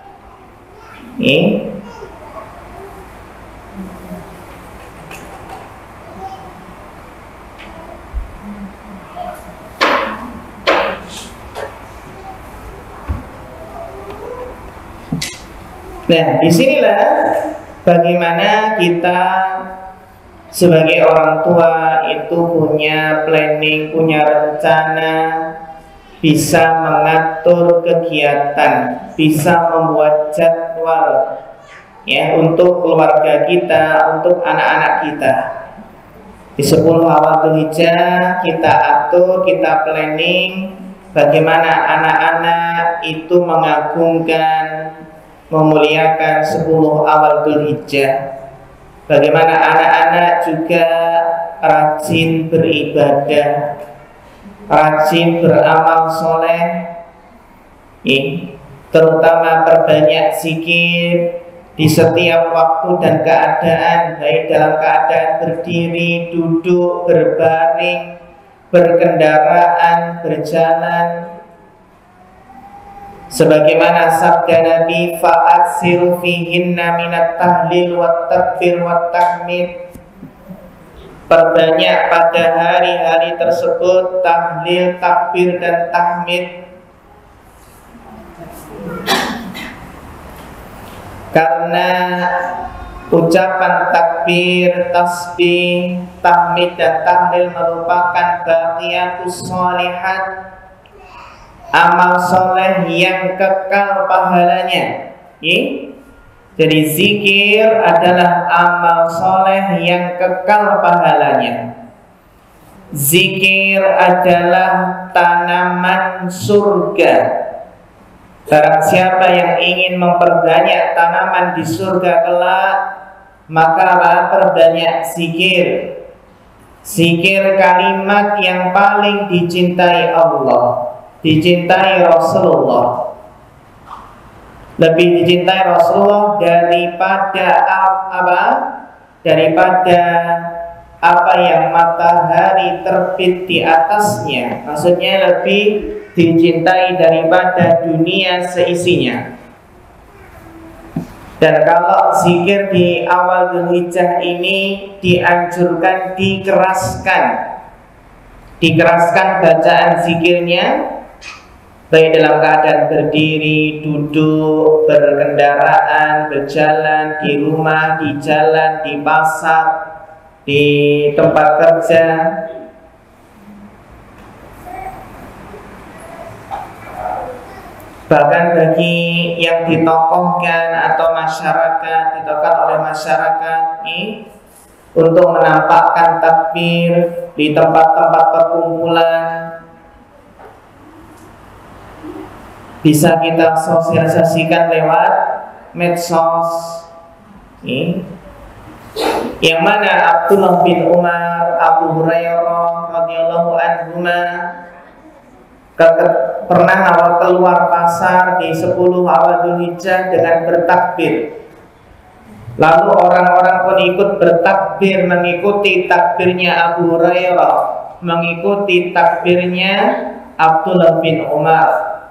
Nah, disinilah bagaimana kita sebagai orang tua itu punya planning, punya rencana, bisa mengatur kegiatan, bisa membuat jadwal ya untuk keluarga kita, untuk anak-anak kita. Di 10 awal Dzulhijjah kita atur, kita planning bagaimana anak-anak itu mengagungkan, memuliakan 10 awal Dzulhijjah. Bagaimana anak-anak juga rajin beribadah, rajin beramal soleh, terutama perbanyak zikir di setiap waktu dan keadaan, baik dalam keadaan berdiri, duduk, berbaring, berkendaraan, berjalan. Sebagaimana sabda Nabi, fa'aksiru fihinna minat tahlil wat takbir wat tahmid. Perbanyak pada hari-hari tersebut tahlil, takbir dan tahmid. Karena ucapan takbir, tasbih, tahmid dan tahlil merupakan baqiyatus sholihat, amal soleh yang kekal pahalanya. Jadi zikir adalah amal soleh yang kekal pahalanya. Zikir adalah tanaman surga. Barang siapa yang ingin memperbanyak tanaman di surga kelak, maka perbanyak zikir. Zikir kalimat yang paling dicintai Allah, dicintai Rasulullah. Lebih dicintai Rasulullah daripada apa yang matahari terbit di atasnya. Maksudnya lebih dicintai daripada dunia seisinya. Dan kalau zikir di awal Dzulhijjah ini dianjurkan dikeraskan bacaan zikirnya, baik dalam keadaan berdiri, duduk, berkendaraan, berjalan, di rumah, di jalan, di pasar, di tempat kerja. Bahkan bagi yang ditokohkan atau ditokohkan oleh masyarakat ini untuk menampakkan takbir di tempat-tempat perkumpulan, bisa kita sosialisasikan lewat medsos. Yang mana Abdullah bin Umar, Abu Hurairah radhiyallahu anhuma pernah keluar pasar di 10 awal Dzulhijjah dengan bertakbir. Lalu orang-orang pun ikut bertakbir, mengikuti takbirnya Abu Hurairah, mengikuti takbirnya Abdullah bin Umar.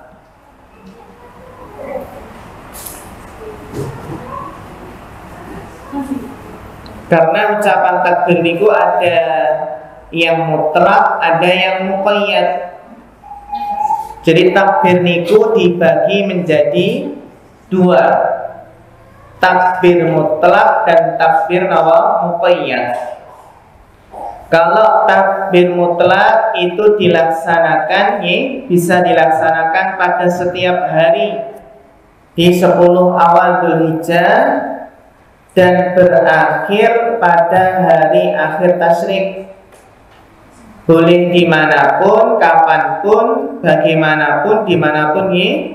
Karena ucapan takbir itu ada yang mutlak, ada yang muqayyad. Jadi takbir niku dibagi menjadi 2, takbir mutlak dan takbir muqayyad. Kalau takbir mutlak itu dilaksanakan, bisa dilaksanakan pada setiap hari di 10 awal Dzulhijjah dan berakhir pada hari akhir tasyrik. Boleh dimanapun, kapanpun, bagaimanapun, dimanapun.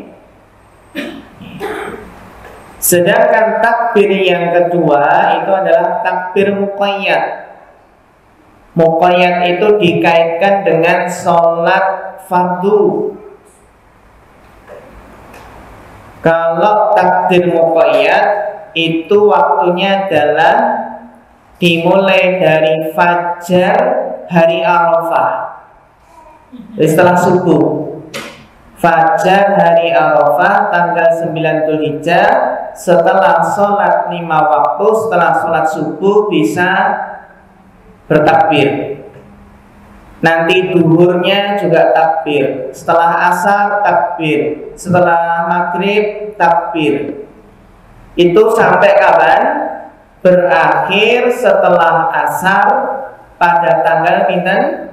Sedangkan takbir yang kedua itu adalah takbir muqayyad. Muqayyad itu dikaitkan dengan sholat fardu. Kalau takbir muqayyad itu waktunya adalah dimulai dari fajar hari Arafah, setelah subuh. Fajar hari Arafah tanggal 9 Dzulhijjah, setelah sholat 5 waktu, setelah sholat subuh bisa bertakbir. Nanti duhurnya juga takbir, setelah asar takbir, setelah maghrib takbir. Itu sampai kapan? Berakhir setelah asar pada tanggal pinten?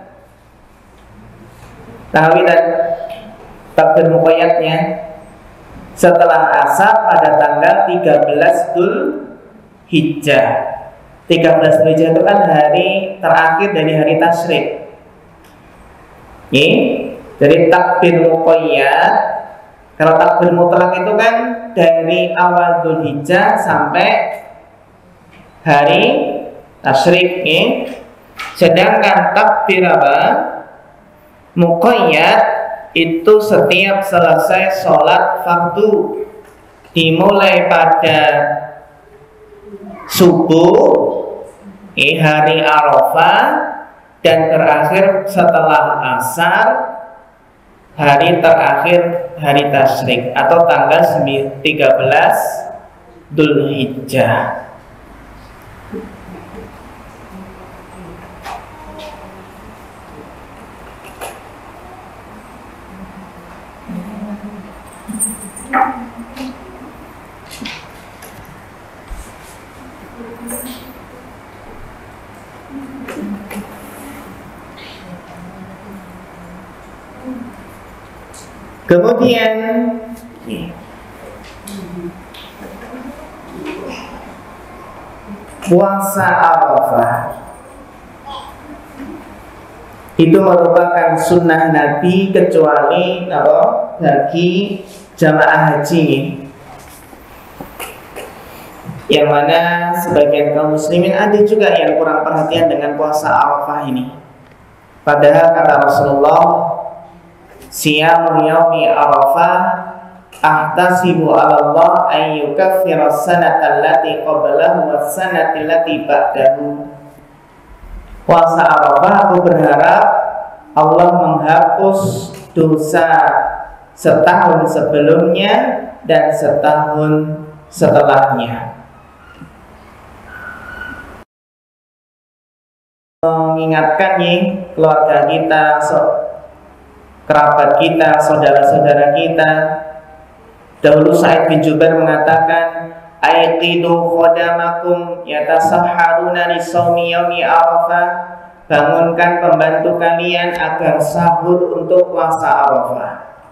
Takbir muqayyadnya setelah asar pada tanggal 13 Dzulhijjah. 13 Dzulhijjah itu kan hari terakhir dari hari tasyrik. Jadi takbir muqayyad, kalau takbir mutlak itu kan dari awal Dzulhijjah sampai hari tasyrik. Sedangkan takbir muqayyad itu setiap selesai sholat fardu, dimulai pada subuh hari Arafah dan terakhir setelah asar hari terakhir hari tasyrik atau tanggal 13 Dzulhijjah. Kemudian puasa Arafah itu merupakan sunnah Nabi kecuali bagi jamaah haji, yang mana sebagian kaum muslimin ada juga yang kurang perhatian dengan puasa Arafah ini. Padahal kata Rasulullah, siyamu yaumi Arafah ahtasibu 'ala Allah an yukaffira as-sanata allati qablahu was-sanata allati ba'dahu. Puasa Arafah, aku berharap Allah menghapus dosa setahun sebelumnya dan setahun setelahnya. Mengingatkan keluarga kita, kerabat kita, saudara-saudara kita. Dahulu Sa'id bin Jubair mengatakan, aiqidu khodamakum yatasahharuna li shaumi yaumi Arafah. Bangunkan pembantu kalian agar sahur untuk puasa Arafah.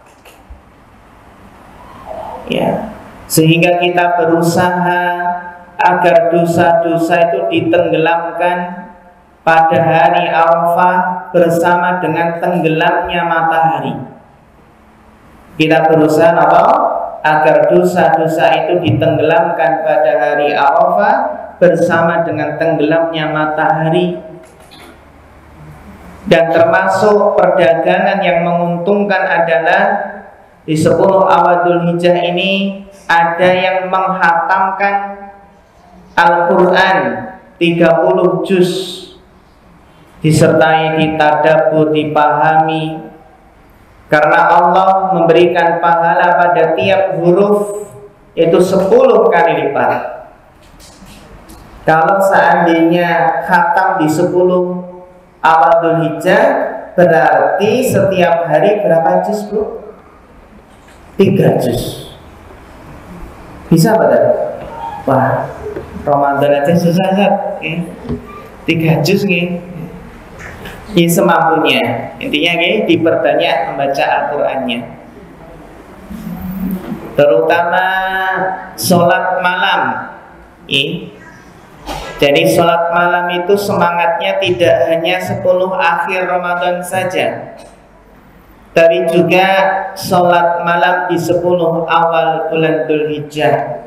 Ya, sehingga kita berusaha agar dosa-dosa itu ditenggelamkan pada hari Arafah bersama dengan tenggelamnya matahari. Kita berusaha agar dosa-dosa itu ditenggelamkan pada hari Arafah bersama dengan tenggelamnya matahari. Dan termasuk perdagangan yang menguntungkan adalah di 10 awal Dzulhijjah ini ada yang menghatamkan Al-Quran 30 juz, disertai ditadabbur, dipahami, karena Allah memberikan pahala pada tiap huruf itu 10 kali lipat. Kalau seandainya khatam di 10 awal Dzulhijjah, berarti setiap hari berapa juz, Bro? 3 juz. Bisa betul? Wah, Ramadan aja susah ya. 3 juz nih. Ya semampunya. Intinya diperbanyak membaca Al-Qur'annya. Terutama sholat malam. Jadi sholat malam itu semangatnya tidak hanya 10 akhir Ramadan saja, tapi juga sholat malam di 10 awal bulan Dzulhijjah.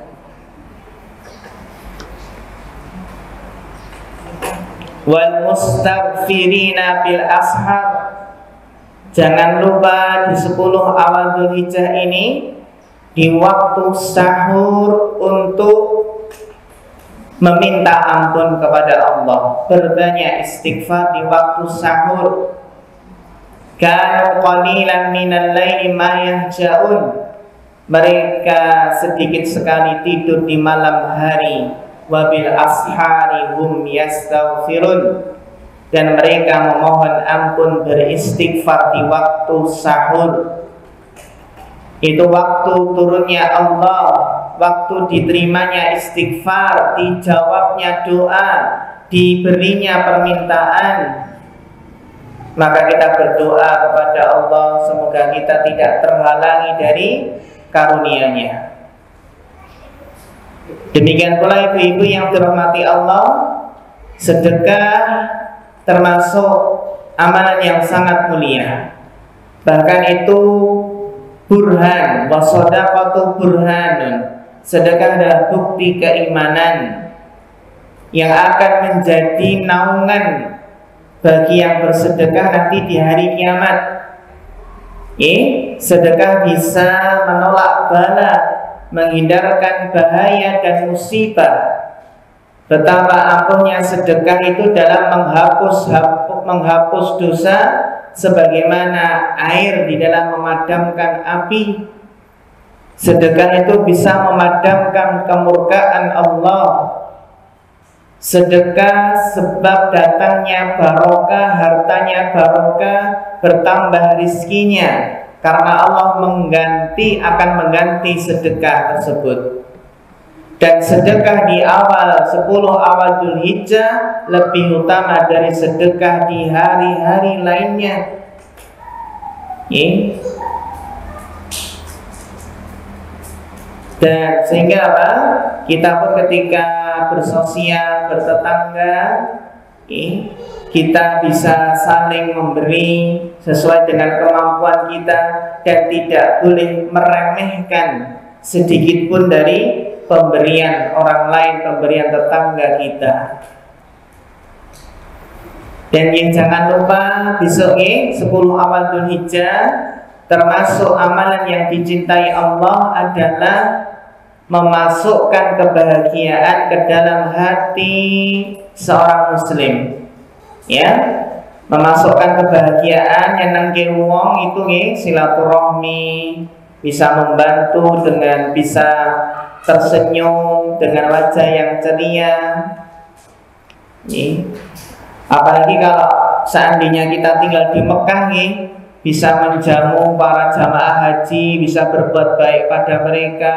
Wal mustaghfirina bil ashar. Jangan lupa di 10 awal Dzulhijjah ini, di waktu sahur, untuk meminta ampun kepada Allah, berbanyak istighfar di waktu sahur. Kanu qalilan minal laili ma yahja'un. Mereka sedikit sekali tidur di malam hari. Wabil ashari hum yastaghfirun. Dan mereka memohon ampun, beristighfar di waktu sahur. Itu waktu turunnya Allah, waktu diterimanya istighfar, dijawabnya doa, diberinya permintaan. Maka kita berdoa kepada Allah, semoga kita tidak terhalangi dari karunia-Nya. Demikian pula ibu-ibu yang dirahmati Allah, sedekah termasuk amalan yang sangat mulia. Bahkan itu burhan, wasodaqatu burhanun. Sedekah adalah bukti keimanan yang akan menjadi naungan bagi yang bersedekah nanti di hari kiamat. Sedekah bisa menolak bala, menghindarkan bahaya dan musibah. Betapa ampuhnya sedekah itu dalam menghapus dosa, sebagaimana air di dalam memadamkan api. Sedekah itu bisa memadamkan kemurkaan Allah. Sedekah sebab datangnya barokah, hartanya barokah, bertambah rizkinya, karena Allah akan mengganti sedekah tersebut. Dan sedekah di awal 10 awal Dzulhijjah lebih utama dari sedekah di hari-hari lainnya. Dan sehingga apa? Kita pun ketika bersosial, bertetangga, kita bisa saling memberi sesuai dengan kemampuan kita, dan tidak boleh meremehkan sedikit pun dari pemberian orang lain, pemberian tetangga kita. Dan yang jangan lupa besok 10 awal Dzulhijjah, termasuk amalan yang dicintai Allah adalah memasukkan kebahagiaan ke dalam hati seorang muslim. Memasukkan kebahagiaan yang nangke wong itu silaturahmi, bisa membantu dengan bisa tersenyum dengan wajah yang ceria. Apalagi kalau seandainya kita tinggal di Mekah, bisa menjamu para jamaah haji, bisa berbuat baik pada mereka,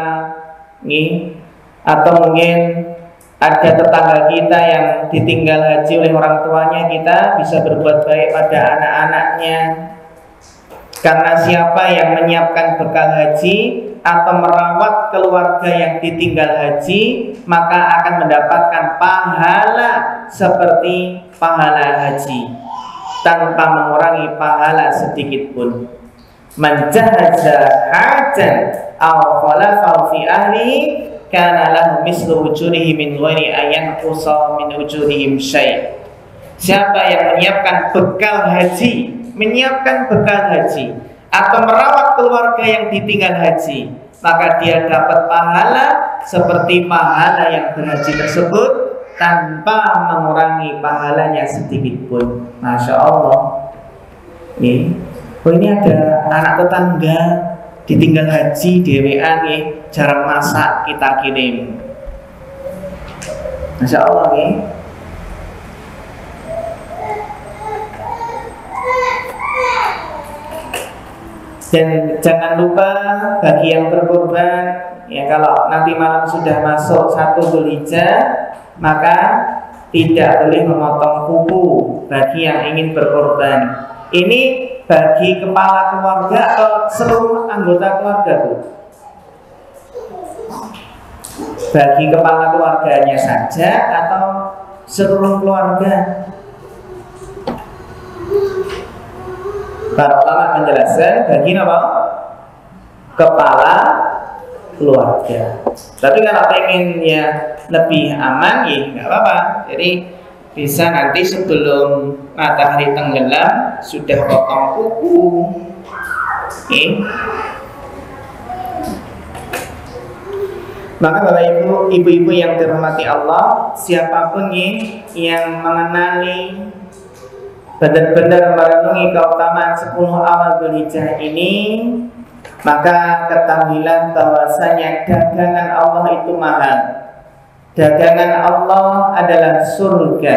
atau mungkin ada tetangga kita yang ditinggal haji oleh orang tuanya, kita bisa berbuat baik pada anak-anaknya. Karena siapa yang menyiapkan bekal haji atau merawat keluarga yang ditinggal haji, maka akan mendapatkan pahala seperti pahala haji, tanpa mengurangi pahala sedikit pun. Man jahaza hajan aw khalafa fi ahli kana lahu mislu ujurihi min ghairi ayyan qusa min ujurihim syai'. Siapa yang menyiapkan bekal haji, atau merawat keluarga yang ditinggal haji, maka dia dapat pahala seperti pahala yang berhaji tersebut, tanpa mengurangi pahalanya sedikit pun. Masya Allah. Ini ada anak tetangga ditinggal haji dewean, jarang masak, kita kirim. Masya Allah. Dan jangan lupa bagi yang berkorban, kalau nanti malam sudah masuk 1 Dzulhijjah, maka tidak boleh memotong kuku bagi yang ingin berkorban. Ini bagi kepala keluarga atau seluruh anggota keluarga, Bu? Bagi kepala keluarganya saja atau seluruh keluarga? Para ulama menjelaskan bagi apa? Kepala keluarga. Tapi kalau pengen lebih aman, nggak apa-apa. Jadi bisa nanti sebelum matahari tenggelam sudah potong kuku. Maka Bapak Ibu, ibu-ibu yang dirahmati Allah, siapapun yang mengenali, benar-benar merenungi keutamaan 10 awal Dzulhijjah ini, maka ketahuilah bahwasanya dagangan Allah itu mahal. Dagangan Allah adalah surga.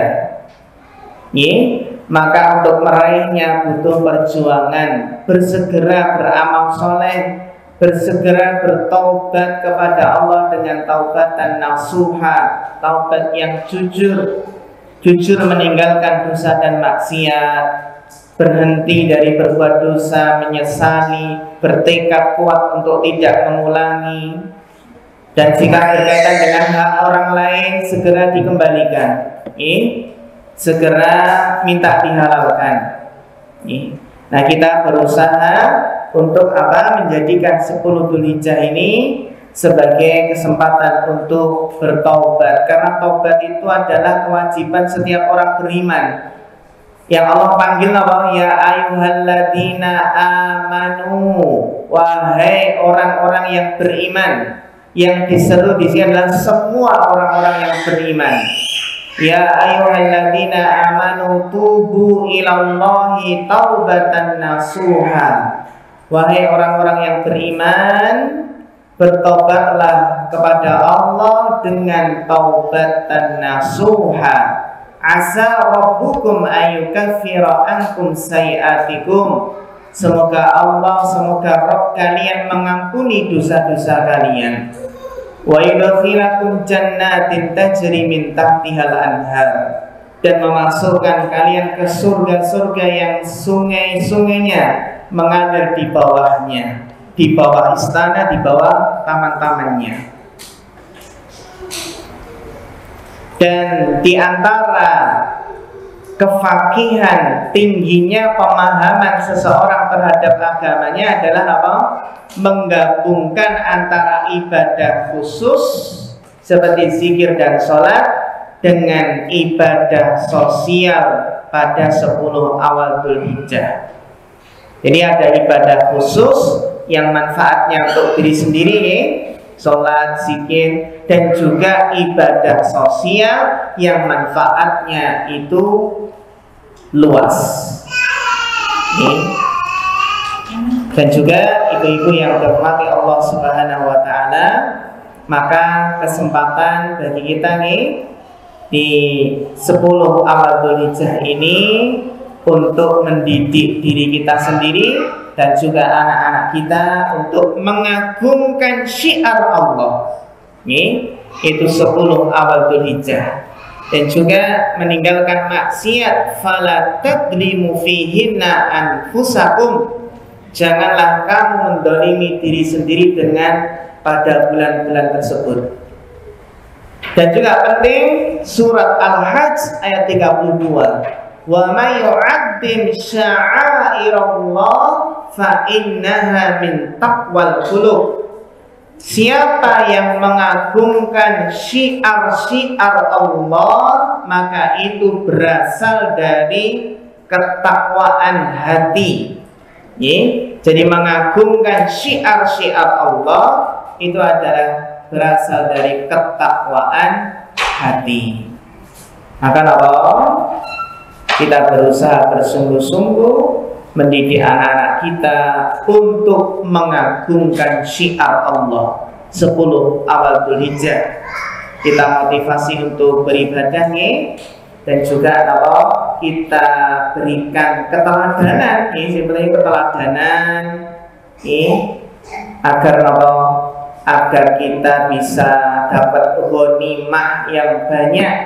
Maka untuk meraihnya butuh perjuangan, bersegera beramal soleh, bersegera bertaubat kepada Allah dengan taubatan nasuha, taubat yang jujur meninggalkan dosa dan maksiat, berhenti dari berbuat dosa, menyesali, bertekad kuat untuk tidak mengulangi, dan jika berkaitan dengan hak orang lain segera dikembalikan, segera minta dihalalkan. Nah, kita berusaha untuk menjadikan 10 Dzulhijjah ini sebagai kesempatan untuk bertaubat, karena taubat itu adalah kewajiban setiap orang beriman. Yang Allah panggil apa? Ya ayyuhalladzina amanu, wahai orang-orang yang beriman. Yang diseru di sini adalah semua orang-orang yang beriman. Ya ayyuhalladzina amanu tubu ilallahi taubatan nasuha. Wahai orang-orang yang beriman, bertobatlah kepada Allah dengan taubatan nasuha. Asa rabbukum ayyukaffira ankum sayiatikum. Semoga Allah, semoga Rabb kalian mengampuni dosa-dosa kalian. Wa yudkhilakum jannatin tajri min tahtihal anhar, dan memasukkan kalian ke surga-surga yang sungai-sungainya mengalir di bawahnya, di bawah istana, di bawah taman-tamannya. Dan di antara kefakihan, tingginya pemahaman seseorang terhadap agamanya adalah apa? Menggabungkan antara ibadah khusus seperti zikir dan sholat dengan ibadah sosial pada 10 awal Dzulhijjah. Jadi ada ibadah khusus yang manfaatnya untuk diri sendiri, sholat, zikir, dan juga ibadah sosial yang manfaatnya itu luas. Dan juga ibu-ibu yang dirahmati Allah Subhanahu wa Ta'ala, maka kesempatan bagi kita nih di 10 awal Dzulhijjah ini untuk mendidik diri kita sendiri dan juga anak-anak kita untuk mengagungkan syiar Allah. Itu 10 awal Dzulhijjah. Dan juga meninggalkan maksiat, fala tadlimu fihinna anfusakum. Janganlah kamu mendolimi diri sendiri dengan pada bulan-bulan tersebut. Dan juga penting surat Al-Hajj ayat 32. Wa may yu'azzim sya'airallah fa innaha min taqwal qulub. Siapa yang mengagungkan syiar-syiar Allah, maka itu berasal dari ketakwaan hati. Jadi mengagungkan syiar-syiar Allah itu adalah berasal dari ketakwaan hati. Maka apa? Kita berusaha bersungguh-sungguh mendidik anak-anak kita untuk mengagungkan syiar Allah 10 awal Dzulhijjah. Kita motivasi untuk beribadahnya, dan juga apa? Kita berikan keteladanan, sebenarnya keteladanan agar apa? Agar kita bisa dapat ghanimah yang banyak,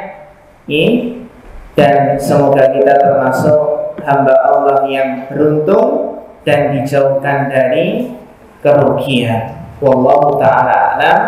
dan semoga kita termasuk hamba Allah yang beruntung dan dijauhkan dari kerugian. Wallahu ta'ala a'lam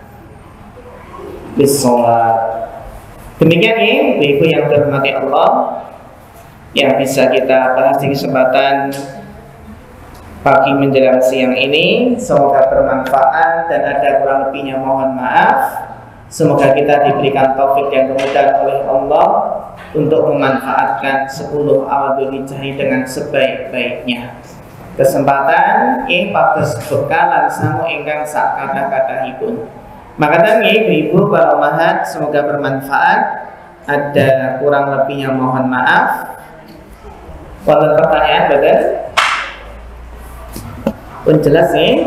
bissawab. Demikian ibu-ibu yang dirahmati Allah yang bisa kita bahas di kesempatan pagi menjelang siang ini. Semoga bermanfaat, dan ada kurang lebihnya mohon maaf. Semoga kita diberikan taufik dan kemudahan oleh Allah untuk memanfaatkan 10 awal Dzulhijjah dengan sebaik-baiknya. Kesempatan pados bekalan samu ingkang sak kata-katahipun. Maka ibu-ibu para ummahat, semoga bermanfaat. Ada kurang lebihnya mohon maaf. Wonten pertanyaan betul? Pun jelas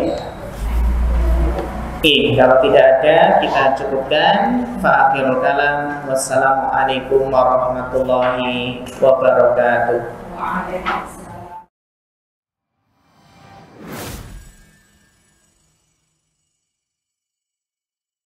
kalau tidak ada, kita cukupkan. Fa-akhirul kalam. Wassalamualaikum warahmatullahi wabarakatuh.